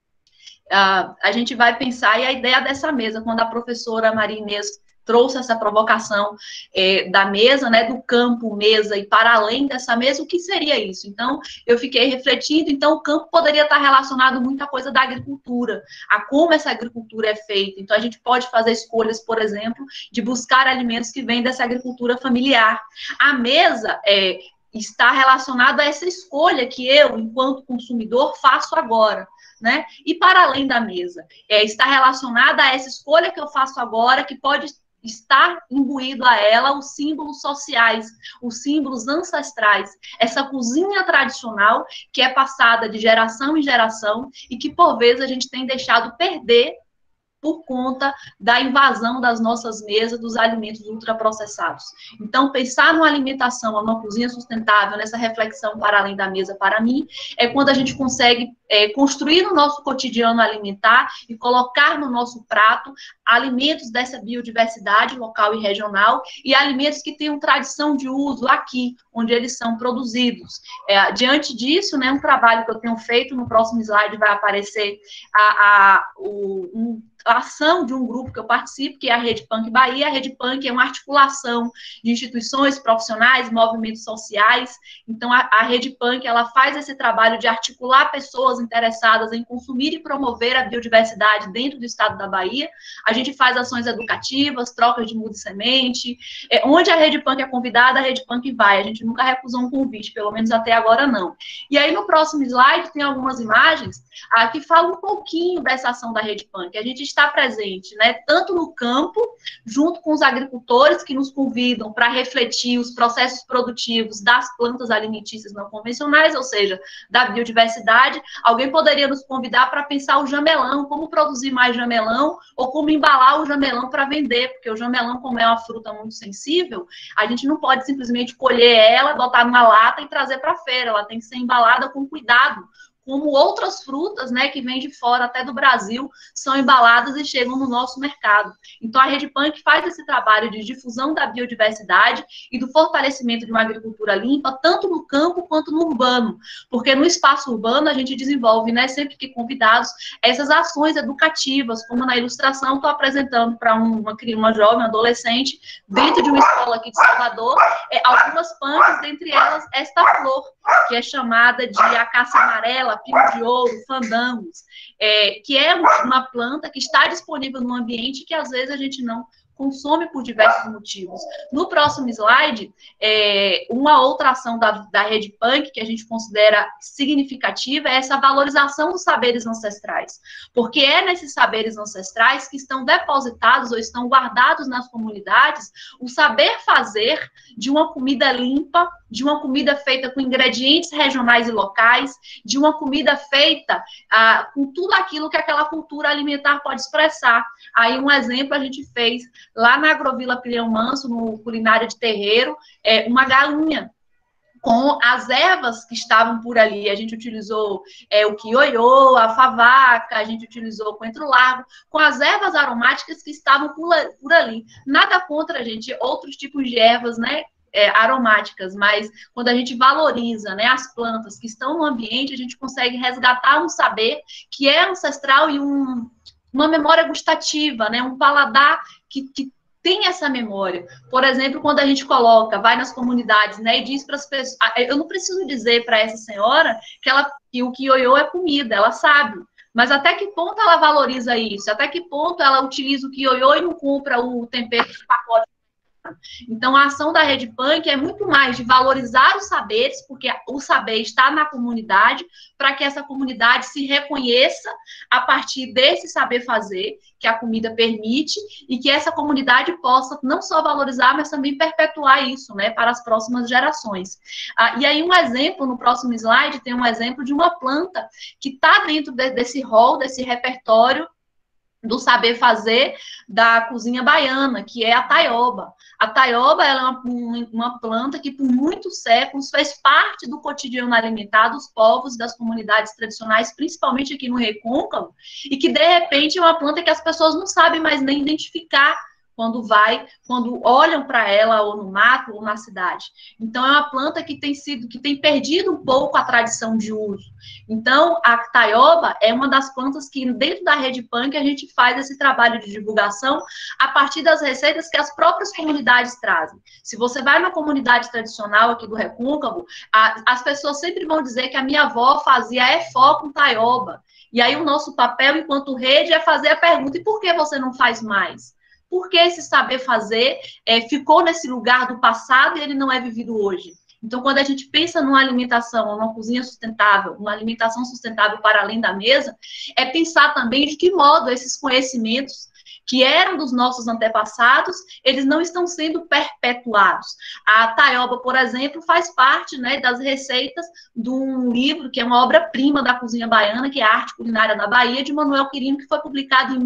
a gente vai pensar, e a ideia dessa mesa, quando a professora Maria Inês trouxe essa provocação da mesa, né, do campo, mesa, e para além dessa mesa, o que seria isso? Então, eu fiquei refletindo, então o campo poderia estar relacionado muita coisa da agricultura, a como essa agricultura é feita. Então, a gente pode fazer escolhas, por exemplo, de buscar alimentos que vêm dessa agricultura familiar. A mesa está relacionada a essa escolha que eu, enquanto consumidor, faço agora. Né? E para além da mesa, está relacionada a essa escolha que eu faço agora, que pode estar imbuído a ela os símbolos sociais, os símbolos ancestrais, essa cozinha tradicional que é passada de geração em geração e que, por vezes, a gente tem deixado perder por conta da invasão das nossas mesas dos alimentos ultraprocessados. Então, pensar numa alimentação, numa cozinha sustentável, nessa reflexão para além da mesa, para mim, é quando a gente consegue construir no nosso cotidiano alimentar e colocar no nosso prato alimentos dessa biodiversidade local e regional e alimentos que tenham tradição de uso aqui, onde eles são produzidos. Diante disso, né, um trabalho que eu tenho feito, no próximo slide vai aparecer a ação de um grupo que eu participo, que é a Rede Punk Bahia. A Rede Punk é uma articulação de instituições profissionais, movimentos sociais. Então, a Rede Punk, ela faz esse trabalho de articular pessoas interessadas em consumir e promover a biodiversidade dentro do estado da Bahia. A gente faz ações educativas, trocas de muda e semente. Onde a Rede Punk é convidada, a Rede Punk vai. A gente nunca recusou um convite, pelo menos até agora não. E aí, no próximo slide, tem algumas imagens que falam um pouquinho dessa ação da Rede Punk. A gente está presente, né, tanto no campo, junto com os agricultores que nos convidam para refletir os processos produtivos das plantas alimentícias não convencionais, ou seja, da biodiversidade. Alguém poderia nos convidar para pensar o jamelão, como produzir mais jamelão, ou como embalar o jamelão para vender, porque o jamelão, como é uma fruta muito sensível, a gente não pode simplesmente colher ela, botar numa lata e trazer para a feira, ela tem que ser embalada com cuidado, como outras frutas, né, que vêm de fora, até do Brasil, são embaladas e chegam no nosso mercado. Então, a Rede Punk faz esse trabalho de difusão da biodiversidade e do fortalecimento de uma agricultura limpa, tanto no campo quanto no urbano, porque no espaço urbano a gente desenvolve, né, sempre que convidados, essas ações educativas, como na ilustração, estou apresentando para uma jovem, uma adolescente, dentro de uma escola aqui de Salvador, algumas punks, dentre elas esta flor, que é chamada de acácia amarela, pino de ouro, fandangos, que é uma planta que está disponível no ambiente que às vezes a gente não consome por diversos motivos. No próximo slide, uma outra ação da Rede Punk que a gente considera significativa é essa valorização dos saberes ancestrais, porque é nesses saberes ancestrais que estão depositados ou estão guardados nas comunidades o saber fazer de uma comida limpa, de uma comida feita com ingredientes regionais e locais, de uma comida feita com tudo aquilo que aquela cultura alimentar pode expressar. Aí um exemplo a gente fez lá na Agrovila Pilhão Manso, no Culinária de Terreiro, uma galinha com as ervas que estavam por ali. A gente utilizou o quiôiô, a favaca, a gente utilizou o coentro largo, com as ervas aromáticas que estavam por ali. Nada contra, gente, outros tipos de ervas, né, aromáticas, mas quando a gente valoriza, né, as plantas que estão no ambiente, a gente consegue resgatar um saber que é ancestral e uma memória gustativa, né? Um paladar que tem essa memória. Por exemplo, quando a gente vai nas comunidades, né, e diz para as pessoas, eu não preciso dizer para essa senhora que o quiôô é comida, ela sabe. Mas até que ponto ela valoriza isso? Até que ponto ela utiliza o quiôô e não compra o tempero de pacote? Então, a ação da Rede Punk é muito mais de valorizar os saberes, porque o saber está na comunidade, para que essa comunidade se reconheça a partir desse saber fazer, que a comida permite, e que essa comunidade possa não só valorizar, mas também perpetuar isso, né, para as próximas gerações. E aí, um exemplo, no próximo slide, tem um exemplo de uma planta que está dentro desse rol, desse repertório do saber fazer da cozinha baiana, que é a taioba. A taioba ela é uma planta que, por muitos séculos, fez parte do cotidiano alimentar dos povos, das comunidades tradicionais, principalmente aqui no Recôncavo, e que, de repente, é uma planta que as pessoas não sabem mais nem identificar quando olham para ela ou no mato ou na cidade. Então, é uma planta que tem perdido um pouco a tradição de uso. Então, a taioba é uma das plantas que, dentro da Rede Punk, a gente faz esse trabalho de divulgação a partir das receitas que as próprias comunidades trazem. Se você vai na comunidade tradicional aqui do Recôncavo, as pessoas sempre vão dizer que a minha avó fazia efó com taioba. E aí, o nosso papel, enquanto rede, é fazer a pergunta, e por que você não faz mais? Porque esse saber fazer ficou nesse lugar do passado e ele não é vivido hoje. Então, quando a gente pensa numa alimentação, numa cozinha sustentável, uma alimentação sustentável para além da mesa, é pensar também de que modo esses conhecimentos que eram dos nossos antepassados, eles não estão sendo perpetuados. A taioba, por exemplo, faz parte, né, das receitas de um livro que é uma obra-prima da cozinha baiana, que é a Arte Culinária da Bahia, de Manuel Quirino, que foi publicado em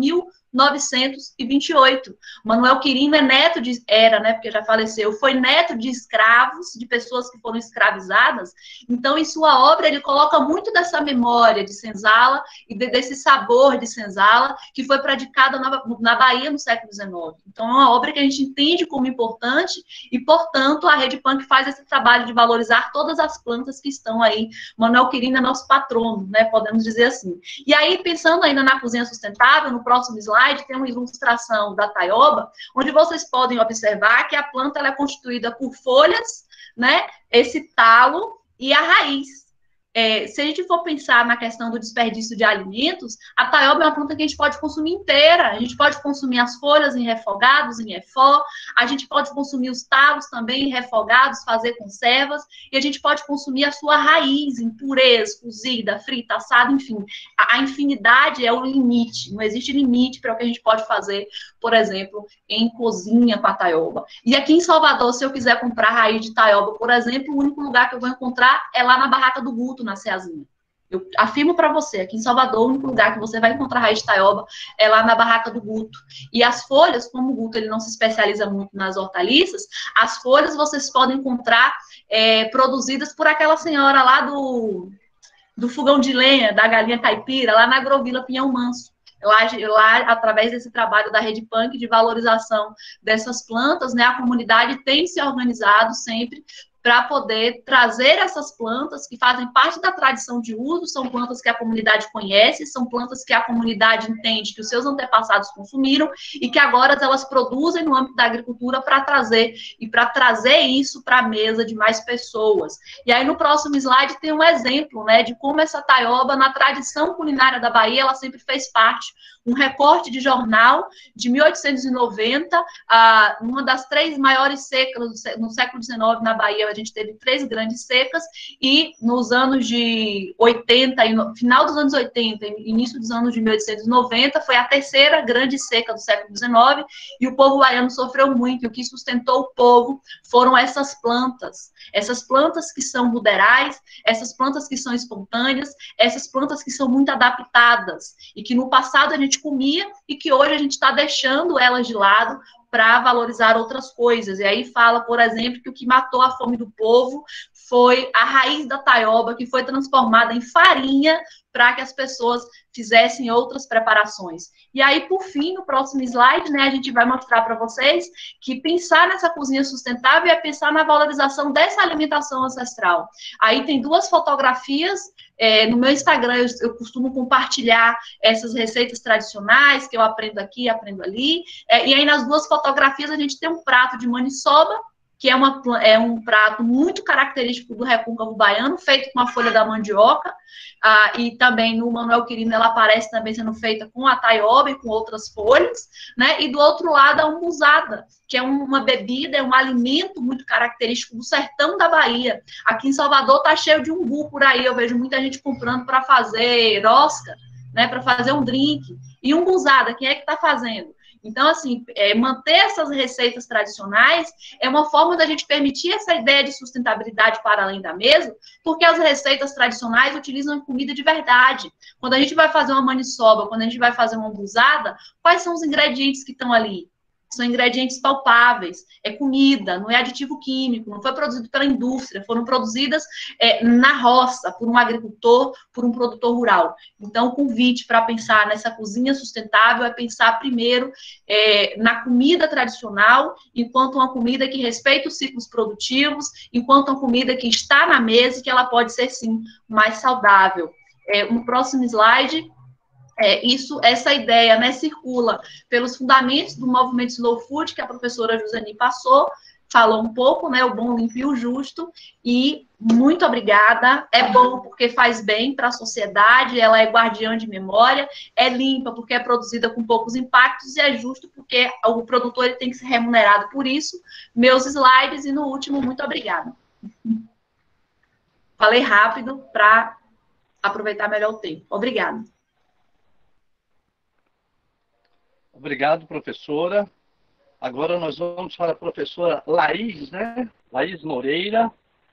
1928. Manuel Quirino porque já faleceu, foi neto de escravos, de pessoas que foram escravizadas. Então, em sua obra, ele coloca muito dessa memória de senzala e desse sabor de senzala que foi praticada na Bahia no século XIX. Então, é uma obra que a gente entende como importante e, portanto, a Rede Punk faz esse trabalho de valorizar todas as plantas que estão aí. Manuel Quirino é nosso patrono, né? Podemos dizer assim. E aí, pensando ainda na cozinha sustentável, no próximo slide, tem uma ilustração da taioba, onde vocês podem observar que a planta ela é constituída por folhas, né? Esse talo e a raiz. Se a gente for pensar na questão do desperdício de alimentos, a taioba é uma planta que a gente pode consumir inteira. A gente pode consumir as folhas em refogados, em efó, a gente pode consumir os talos também em refogados, fazer conservas, e a gente pode consumir a sua raiz em purês, cozida, frita, assada, enfim. A infinidade é o limite, não existe limite para o que a gente pode fazer, por exemplo, em cozinha com a taioba. E aqui em Salvador, se eu quiser comprar raiz de taioba, por exemplo, o único lugar que eu vou encontrar é lá na Barraca do Guto, na Ceazinha. Eu afirmo para você, aqui em Salvador, o único lugar que você vai encontrar raiz de taioba é lá na Barraca do Guto. E as folhas, como o Guto ele não se especializa muito nas hortaliças, as folhas vocês podem encontrar produzidas por aquela senhora lá do fogão de lenha, da galinha caipira, lá na Agrovila Pinhão Manso. Lá, através desse trabalho da Rede Punk de valorização dessas plantas, né, a comunidade tem se organizado sempre para poder trazer essas plantas que fazem parte da tradição de uso, são plantas que a comunidade conhece, são plantas que a comunidade entende que os seus antepassados consumiram e que agora elas produzem no âmbito da agricultura para trazer isso para a mesa de mais pessoas. E aí no próximo slide tem um exemplo, né, de como essa taioba, na tradição culinária da Bahia, ela sempre fez parte. Um recorte de jornal de 1890, uma das 3 maiores secas no século XIX na Bahia, a gente teve 3 grandes secas, e nos anos de 80, final dos anos 80, início dos anos de 1890, foi a 3ª grande seca do século XIX, e o povo baiano sofreu muito, e o que sustentou o povo foram essas plantas que são ruderais, essas plantas que são espontâneas, essas plantas que são muito adaptadas, e que no passado a gente comia, e que hoje a gente está deixando elas de lado para valorizar outras coisas. E aí fala, por exemplo, que o que matou a fome do povo foi a raiz da taioba, que foi transformada em farinha para que as pessoas fizessem outras preparações. E aí, por fim, no próximo slide, né, a gente vai mostrar para vocês que pensar nessa cozinha sustentável é pensar na valorização dessa alimentação ancestral. Aí tem duas fotografias, no meu Instagram eu costumo compartilhar essas receitas tradicionais, que eu aprendo aqui, aprendo ali, e aí nas duas fotografias a gente tem um prato de maniçoba, que é um prato muito característico do recôncavo baiano, feito com a folha da mandioca, e também no Manuel Quirino ela aparece também sendo feita com a taioba e com outras folhas, né? E do outro lado a umbuzada, que é uma bebida, é um alimento muito característico do sertão da Bahia. Aqui em Salvador tá cheio de umbu por aí, eu vejo muita gente comprando para fazer rosca, né? Para fazer um drink. E umbuzada, quem é que está fazendo? Então, assim, manter essas receitas tradicionais é uma forma da gente permitir essa ideia de sustentabilidade para além da mesa, porque as receitas tradicionais utilizam comida de verdade. Quando a gente vai fazer uma maniçoba, quando a gente vai fazer uma umbuzada, quais são os ingredientes que estão ali? São ingredientes palpáveis, é comida, não é aditivo químico, não foi produzido pela indústria, foram produzidas na roça, por um agricultor, por um produtor rural. Então, o convite para pensar nessa cozinha sustentável é pensar primeiro na comida tradicional, enquanto uma comida que respeita os ciclos produtivos, enquanto uma comida que está na mesa e que ela pode ser, sim, mais saudável. No próximo slide... essa ideia, né, circula pelos fundamentos do movimento Slow Food, que a professora Josani falou um pouco, né, o bom, limpo e o justo, e muito obrigada. É bom porque faz bem para a sociedade, ela é guardiã de memória, é limpa porque é produzida com poucos impactos, e é justo porque o produtor ele tem que ser remunerado por isso. Meus slides, e no último, muito obrigada. Falei rápido para aproveitar melhor o tempo. Obrigada. Obrigado, professora. Agora nós vamos para a professora Laís, né? Laís Moreira,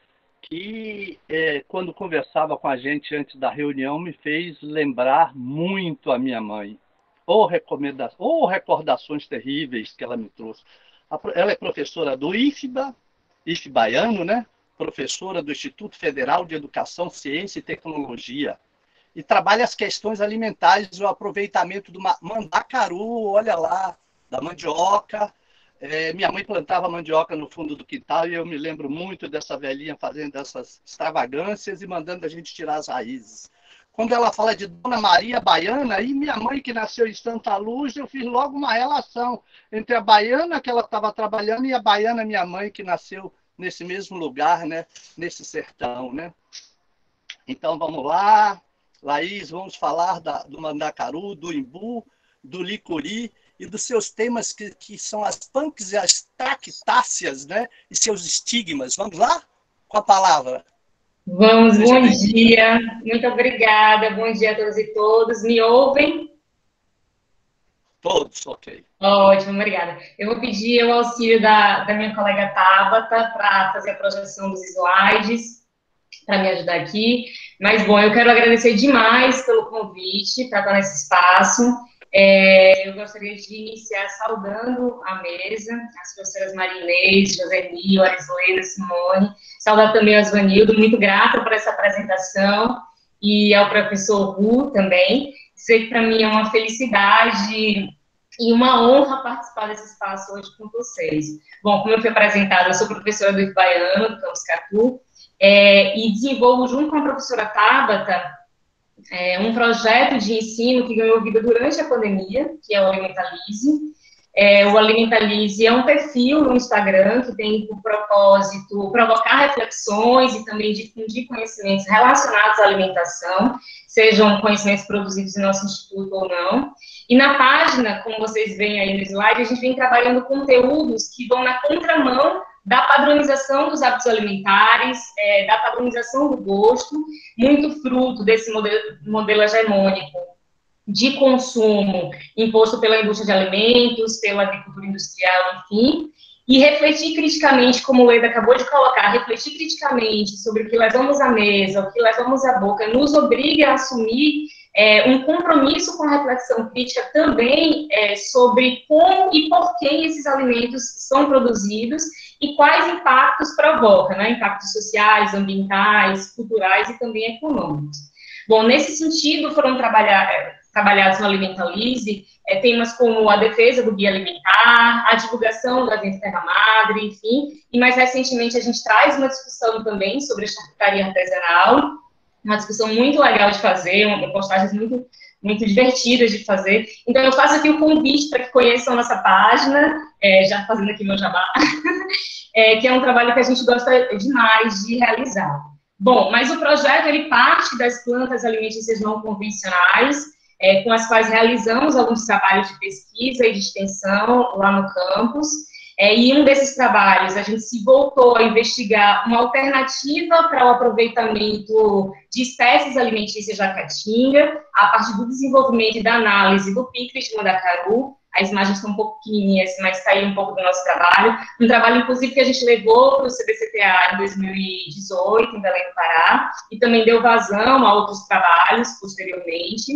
que quando conversava com a gente antes da reunião me fez lembrar muito a minha mãe. Ou recordações terríveis que ela me trouxe. Ela é professora do IFBA baiano, né? Professora do Instituto Federal de Educação, Ciência e Tecnologia. E trabalha as questões alimentares, o aproveitamento do mandacaru, olha lá, da mandioca. Minha mãe plantava mandioca no fundo do quintal e eu me lembro muito dessa velhinha fazendo essas extravagâncias e mandando a gente tirar as raízes. Quando ela fala de Dona Maria Baiana, e minha mãe que nasceu em Santa Luz, eu fiz logo uma relação entre a baiana que ela estava trabalhando e a baiana, minha mãe, que nasceu nesse mesmo lugar, né, nesse sertão, né? Então, vamos lá. Laís, vamos falar do mandacaru, do imbu, do licuri e dos seus temas que são as punks e as tractáceas, né? E seus estigmas. Vamos lá? Com a palavra. Vamos, bom dia. Muito obrigada. Bom dia a todos e todas. Me ouvem? Todos, ok. Ótimo, obrigada. Eu vou pedir o auxílio da minha colega Tabata para fazer a projeção dos slides, para me ajudar aqui. Mas, bom, eu quero agradecer demais pelo convite para estar nesse espaço. Eu gostaria de iniciar saudando a mesa, as professoras Marinês, Joseni, Arisleda, Simone, saudar também a Osvanildo, muito grata por essa apresentação, e ao professor Ru também. Dizer que para mim é uma felicidade e uma honra participar desse espaço hoje com vocês. Bom, como eu fui apresentada, eu sou professora do IF Baiano, do Campus Catu, e desenvolvo junto com a professora Tabata um projeto de ensino que ganhou vida durante a pandemia, que é o Alimentalize. O Alimentalize é um perfil no Instagram que tem por propósito provocar reflexões e também difundir conhecimentos relacionados à alimentação, sejam conhecimentos produzidos no nosso instituto ou não. E na página, como vocês veem aí no slide, a gente vem trabalhando conteúdos que vão na contramão da padronização dos hábitos alimentares, da padronização do gosto, muito fruto desse modelo hegemônico de consumo imposto pela indústria de alimentos, pela agricultura industrial, enfim, e refletir criticamente, como o Leda acabou de colocar, refletir criticamente sobre o que levamos à mesa, o que levamos à boca, nos obriga a assumir um compromisso com a reflexão crítica também sobre como e por quem esses alimentos são produzidos e quais impactos provocam, né? Impactos sociais, ambientais, culturais e também econômicos. Bom, nesse sentido, foram trabalhados no Alimentalize temas como a defesa do guia alimentar, a divulgação do evento Terra Madre, enfim, e mais recentemente a gente traz uma discussão também sobre a charcutaria artesanal, uma discussão muito legal de fazer, uma postagens muito divertidas de fazer. Então, eu faço aqui o convite para que conheçam a nossa página, já fazendo aqui meu jabá, que é um trabalho que a gente gosta demais de realizar. Bom, mas o projeto, ele parte das plantas alimentícias não convencionais, com as quais realizamos alguns trabalhos de pesquisa e de extensão lá no campus, e um desses trabalhos, a gente se voltou a investigar uma alternativa para o aproveitamento de espécies alimentícias da caatinga, a partir do desenvolvimento e da análise do pícris de mandacaru. As imagens estão um pouco pequenininhas, mas está aí um pouco do nosso trabalho. Um trabalho, inclusive, que a gente levou para o CBCTA em 2018, em Belém do Pará, e também deu vazão a outros trabalhos posteriormente.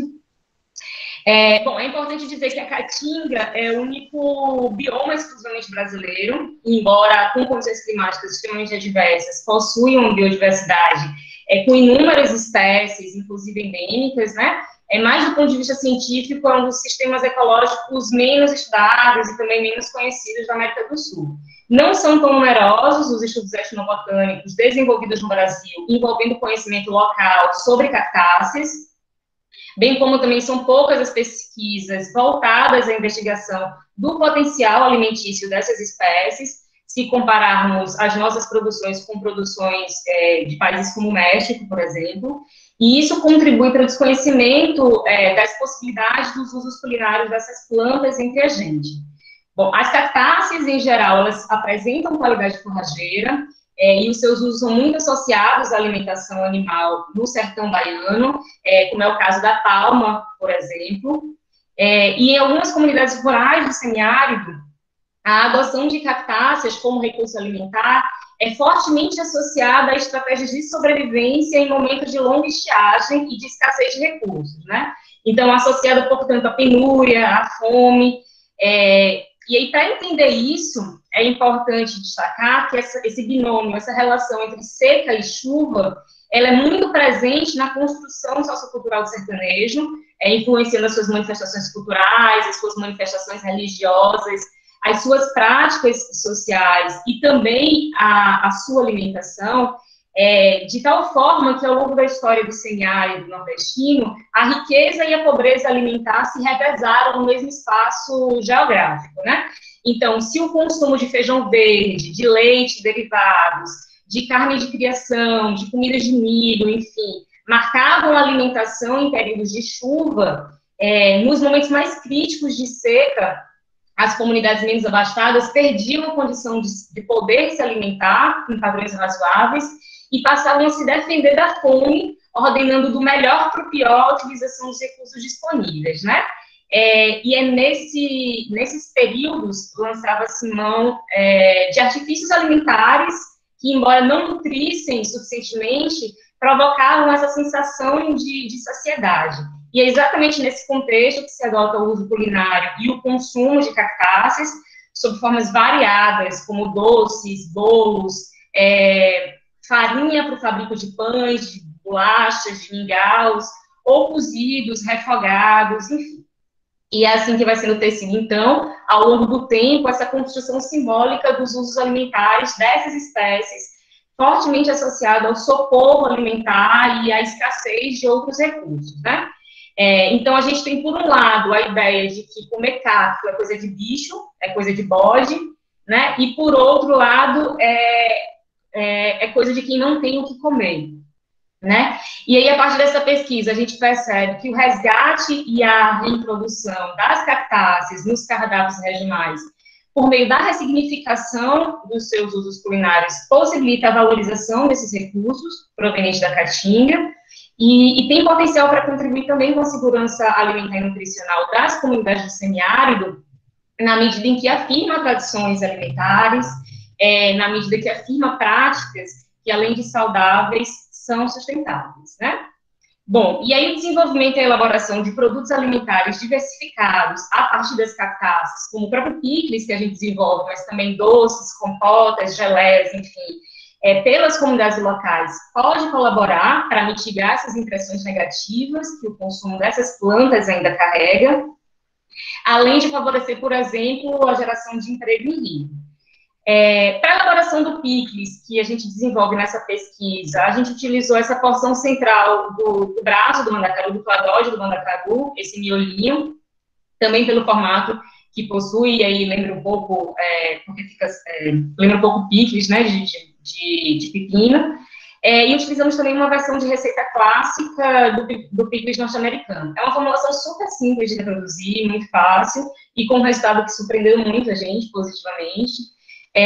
Bom, é importante dizer que a caatinga é o único bioma exclusivamente brasileiro, embora com condições climáticas extremamente adversas, possui uma biodiversidade com inúmeras espécies, inclusive endêmicas, né? Mais do ponto de vista científico, é um dos sistemas ecológicos menos estudados e também menos conhecidos da América do Sul. Não são tão numerosos os estudos etnobotânicos desenvolvidos no Brasil, envolvendo conhecimento local sobre cactáceas, bem como também são poucas as pesquisas voltadas à investigação do potencial alimentício dessas espécies, se compararmos as nossas produções com produções de países como o México, por exemplo, e isso contribui para o desconhecimento das possibilidades dos usos culinários dessas plantas entre a gente. Bom, as cactáceas, em geral, elas apresentam qualidade forrageira, e os seus usos são muito associados à alimentação animal no sertão baiano, como é o caso da palma, por exemplo, e em algumas comunidades rurais do semiárido, a adoção de cactáceas como recurso alimentar é fortemente associada a estratégias de sobrevivência em momentos de longa estiagem e de escassez de recursos, né? Então, associada, portanto, à penúria, à fome, e aí, para entender isso, é importante destacar que esse binômio, essa relação entre seca e chuva, ela é muito presente na construção sociocultural do sertanejo, influenciando as suas manifestações culturais, as suas manifestações religiosas, as suas práticas sociais e também a sua alimentação, de tal forma que, ao longo da história do semiárido nordestino, a riqueza e a pobreza alimentar se revezaram no mesmo espaço geográfico, né? Então, se o consumo de feijão verde, de leite, derivados, de carne de criação, de comidas de milho, enfim, marcavam a alimentação em períodos de chuva, nos momentos mais críticos de seca, as comunidades menos abastadas perdiam a condição de poder se alimentar em padrões razoáveis e passavam a se defender da fome, ordenando do melhor para o pior a utilização dos recursos disponíveis, né? E nesses períodos lançava-se mão de artifícios alimentares que, embora não nutrissem suficientemente, provocavam essa sensação de saciedade. E é exatamente nesse contexto que se adota o uso culinário e o consumo de cactáceas, sob formas variadas, como doces, bolos, farinha para o fabrico de pães, de bolachas, de mingaus, ou cozidos, refogados, enfim. E é assim que vai sendo tecido, então, ao longo do tempo, essa construção simbólica dos usos alimentares dessas espécies, fortemente associada ao socorro alimentar e à escassez de outros recursos, né? Então, a gente tem, por um lado, a ideia de que comer caco é coisa de bicho, é coisa de bode, né? E, por outro lado, é coisa de quem não tem o que comer, né? E aí, a partir dessa pesquisa, a gente percebe que o resgate e a reintrodução das cactáceas nos cardápios regionais, por meio da ressignificação dos seus usos culinários, possibilita a valorização desses recursos provenientes da caatinga, e tem potencial para contribuir também com a segurança alimentar e nutricional das comunidades do semiárido, na medida em que afirma tradições alimentares, na medida que afirma práticas que, além de saudáveis, são sustentáveis, né? Bom, e aí o desenvolvimento e a elaboração de produtos alimentares diversificados a partir das carcaças, como o próprio picles que a gente desenvolve, mas também doces, compotas, geleias, enfim, pelas comunidades locais, pode colaborar para mitigar essas impressões negativas que o consumo dessas plantas ainda carrega, além de favorecer, por exemplo, a geração de emprego em Rio. Para a elaboração do picles, que a gente desenvolve nessa pesquisa, a gente utilizou essa porção central do braço do mandacaru, do cladóide do mandacaru, esse miolinho, também pelo formato que possui, e aí lembra um pouco, porque fica, lembra um pouco picles, né, de pepino, e utilizamos também uma versão de receita clássica do picles norte-americano. É uma formulação super simples de reproduzir, muito fácil, e com um resultado que surpreendeu muito a gente, positivamente.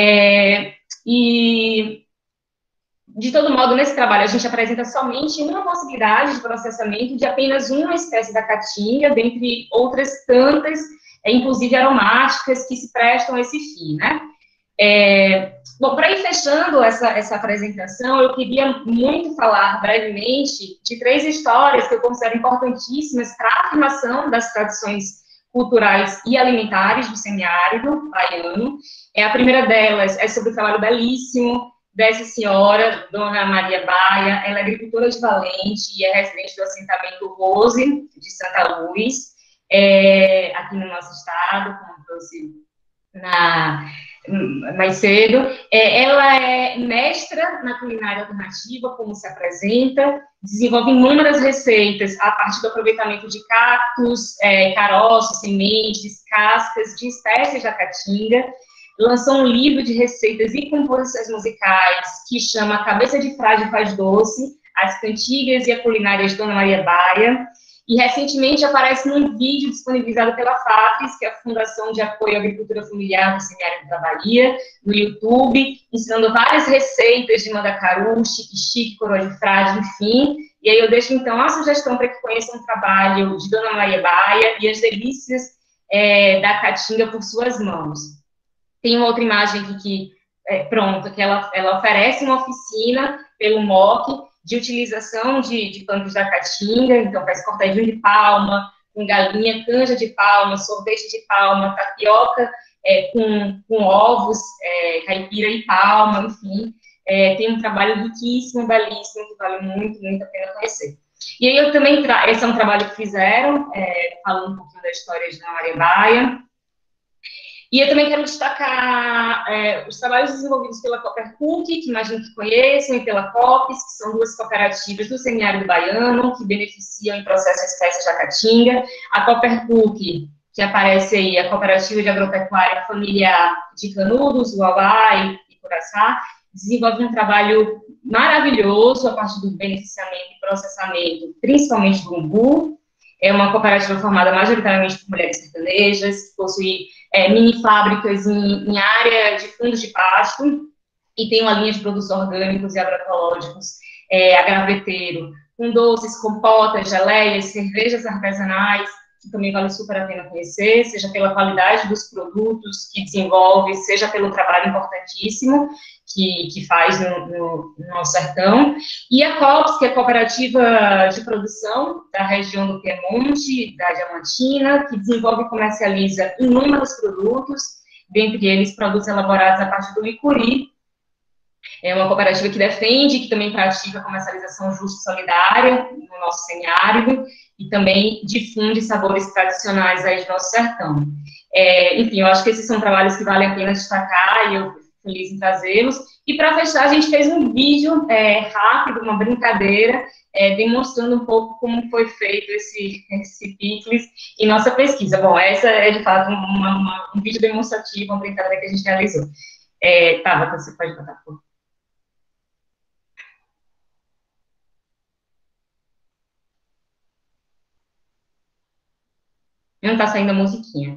E, de todo modo, nesse trabalho, a gente apresenta somente uma possibilidade de processamento de apenas uma espécie da caatinga, dentre outras tantas, inclusive aromáticas, que se prestam a esse fim, né? Bom, para ir fechando essa apresentação, eu queria muito falar brevemente de 3 histórias que eu considero importantíssimas para a afirmação das tradições culturais e alimentares do semiárido baiano. A primeira delas é sobre o trabalho belíssimo dessa senhora, Dona Maria Baia. Ela é agricultora de Valente e é residente do assentamento Rose, de Santa Luz, aqui no nosso estado, como trouxe mais cedo. Ela é mestra na culinária alternativa, como se apresenta, desenvolve inúmeras receitas a partir do aproveitamento de cactos, caroços, sementes, cascas de espécies da caatinga. Lançou um livro de receitas e composições musicais que chama Cabeça de Frade Faz Doce, as cantigas e a culinária de Dona Maria Baia. E, recentemente, aparece num vídeo disponibilizado pela FAPES, que é a Fundação de Apoio à Agricultura Familiar do Semiárido da Bahia, no YouTube, ensinando várias receitas de mandacaru, chique-chique, coroa de frade, enfim. E aí eu deixo, então, a sugestão para que conheçam o trabalho de Dona Maria Baia e as delícias da caatinga por suas mãos. Tem uma outra imagem aqui que ela oferece uma oficina pelo MOC, de utilização de plantas da caatinga, então faz cortadinho de palma, com galinha, canja de palma, sorvete de palma, tapioca com ovos, caipira e palma, enfim. Tem um trabalho riquíssimo, belíssimo, que vale muito, muito a pena conhecer. E aí eu também, esse é um trabalho que fizeram, falando um pouquinho da história de Dona Maria Baia. E eu também quero destacar os trabalhos desenvolvidos pela Coopercook, que imagino que conheçam, e pela COPES, que são 2 cooperativas do semiárido baiano, que beneficiam em processo espécies da caatinga. A Coopercook, que aparece aí, a Cooperativa de Agropecuária Familiar de Canudos, Uauá e Curaçá, desenvolve um trabalho maravilhoso a partir do beneficiamento e processamento, principalmente do umbu. É uma cooperativa formada majoritariamente por mulheres sertanejas, que possui mini fábricas em área de fundos de pasto, e tem uma linha de produtos orgânicos e agroecológicos a graveteiro, com doces, compotas, geleias, cervejas artesanais, que também vale super a pena conhecer, seja pela qualidade dos produtos que desenvolve, seja pelo trabalho importantíssimo que faz no nosso sertão. E a COPS, que é a Cooperativa de Produção da região do Piemonte, da Diamantina, que desenvolve e comercializa inúmeros produtos, dentre eles produtos elaborados a partir do licuri. É uma cooperativa que defende, que também pratica a comercialização justa e solidária no nosso semiárido, e também difunde sabores tradicionais aí do nosso sertão. Enfim, eu acho que esses são trabalhos que valem a pena destacar, e eu fico feliz em trazê-los. E para fechar, a gente fez um vídeo rápido, uma brincadeira, demonstrando um pouco como foi feito esse picles em nossa pesquisa. Bom, essa é, de fato, um vídeo demonstrativo, uma brincadeira que a gente realizou. Tá, você pode botar, por favor. Não tá saindo a musiquinha.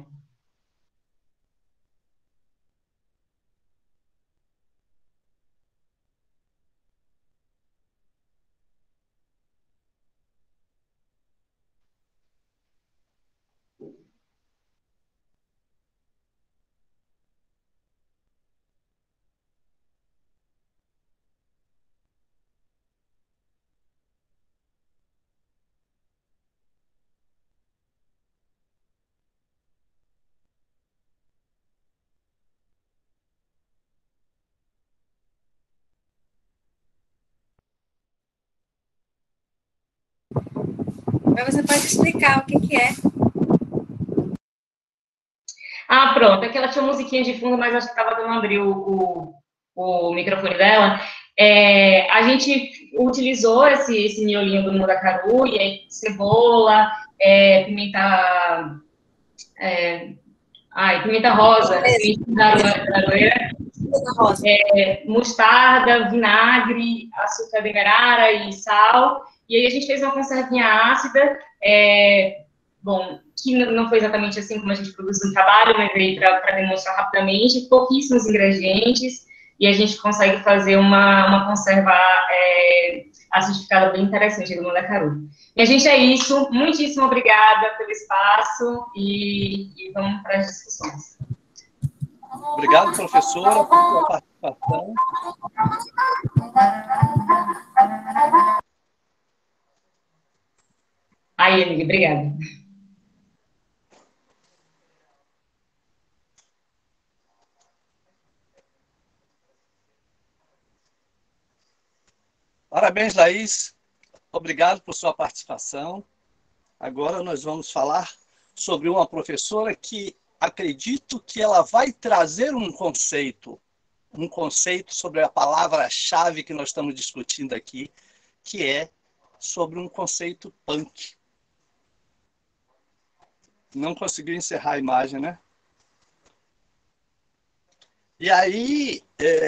Mas você pode explicar o que é. Ah, pronto. É que ela tinha uma musiquinha de fundo, mas acho que estava dando abrir o microfone dela. A gente utilizou esse miolinho do Mundacaru, e aí cebola, pimenta... pimenta rosa, pimenta da aroeira, mostarda, vinagre, açúcar demerara e sal. E aí a gente fez uma conservinha ácida, que não foi exatamente assim como a gente produz no trabalho, mas veio para demonstrar rapidamente, pouquíssimos ingredientes, e a gente consegue fazer uma conserva acidificada bem interessante do Mundacaru. E a gente é isso. Muitíssimo obrigada pelo espaço e vamos para as discussões. Obrigado, professora, por sua participação. Aí, amiga, obrigada. Parabéns, Laís. Obrigado por sua participação. Agora nós vamos falar sobre uma professora que acredito que ela vai trazer um conceito sobre a palavra-chave que nós estamos discutindo aqui, que é sobre um conceito punk. Não conseguiu encerrar a imagem, né? E aí,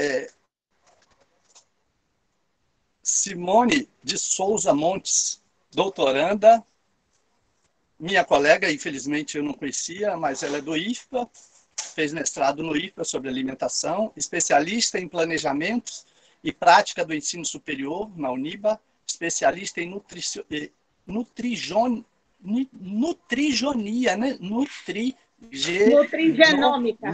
Simone de Souza Montes, doutoranda, minha colega, infelizmente eu não conhecia, mas ela é do IFPA, fez mestrado no IFPA sobre alimentação, especialista em planejamentos e prática do ensino superior na Uniba, especialista em nutrigenomia, né? Nutrigenômica.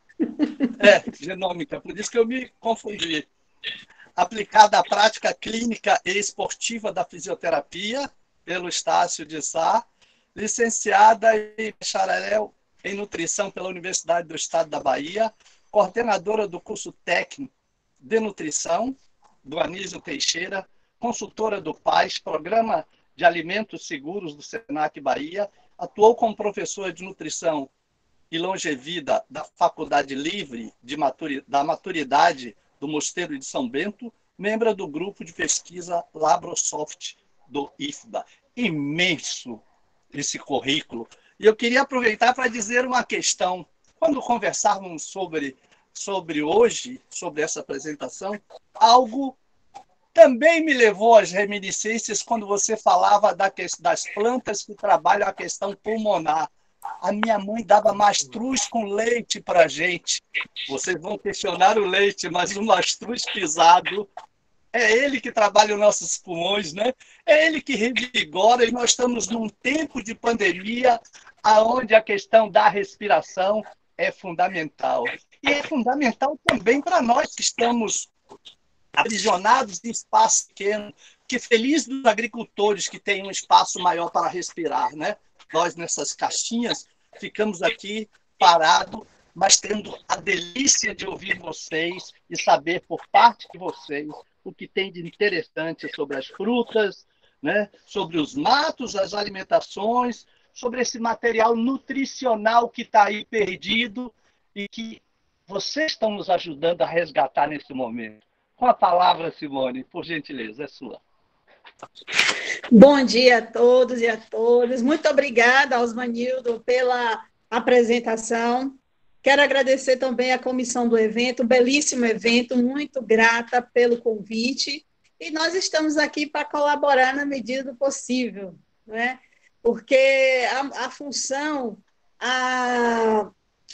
Genômica, por isso que eu me confundi. Aplicada à prática clínica e esportiva da fisioterapia pelo Estácio de Sá, licenciada e bacharel em nutrição pela Universidade do Estado da Bahia, coordenadora do curso técnico de nutrição do Anísio Teixeira, consultora do PAIS, Programa de Alimentos Seguros do Senac Bahia, atuou como professora de nutrição e longevida da Faculdade Livre da Maturidade do Mosteiro de São Bento, membro do grupo de pesquisa Labrosoft do IFBA. Imenso esse currículo. E eu queria aproveitar para dizer uma questão. Quando conversávamos sobre hoje, sobre essa apresentação, algo também me levou às reminiscências quando você falava das plantas que trabalham a questão pulmonar. A minha mãe dava mastruz com leite para a gente. Vocês vão questionar o leite, mas o mastruz pisado é ele que trabalha os nossos pulmões, né? É ele que revigora, e nós estamos num tempo de pandemia onde a questão da respiração é fundamental. E é fundamental também para nós que estamos aprisionados em espaço pequeno, que feliz dos agricultores que têm um espaço maior para respirar, né? Nós, nessas caixinhas, ficamos aqui parados, mas tendo a delícia de ouvir vocês e saber por parte de vocês o que tem de interessante sobre as frutas, né? Sobre os matos, as alimentações, sobre esse material nutricional que está aí perdido e que vocês estão nos ajudando a resgatar nesse momento. Com a palavra, Simone, por gentileza, é sua. Bom dia a todos e a todas. Muito obrigada, Osmanildo, pela apresentação. Quero agradecer também à comissão do evento, um belíssimo evento, muito grata pelo convite. E nós estamos aqui para colaborar na medida do possível, né? Porque a função, a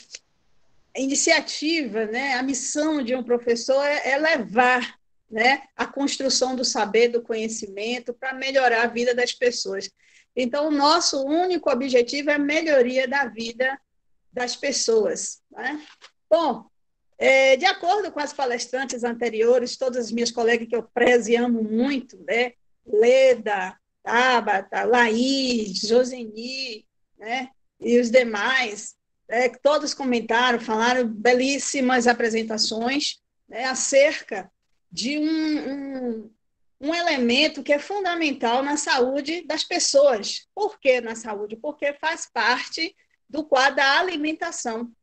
iniciativa, né, a missão de um professor é levar, né, a construção do saber, do conhecimento, para melhorar a vida das pessoas. Então, o nosso único objetivo é a melhoria da vida das pessoas, né? Bom, de acordo com as palestrantes anteriores, todas as minhas colegas que eu prezo e amo muito, né, Leda, Tabata, Laís, Joseni, né, e os demais, todos comentaram, falaram belíssimas apresentações, né, acerca de um elemento que é fundamental na saúde das pessoas. Por que na saúde? Porque faz parte do quadro da alimentação.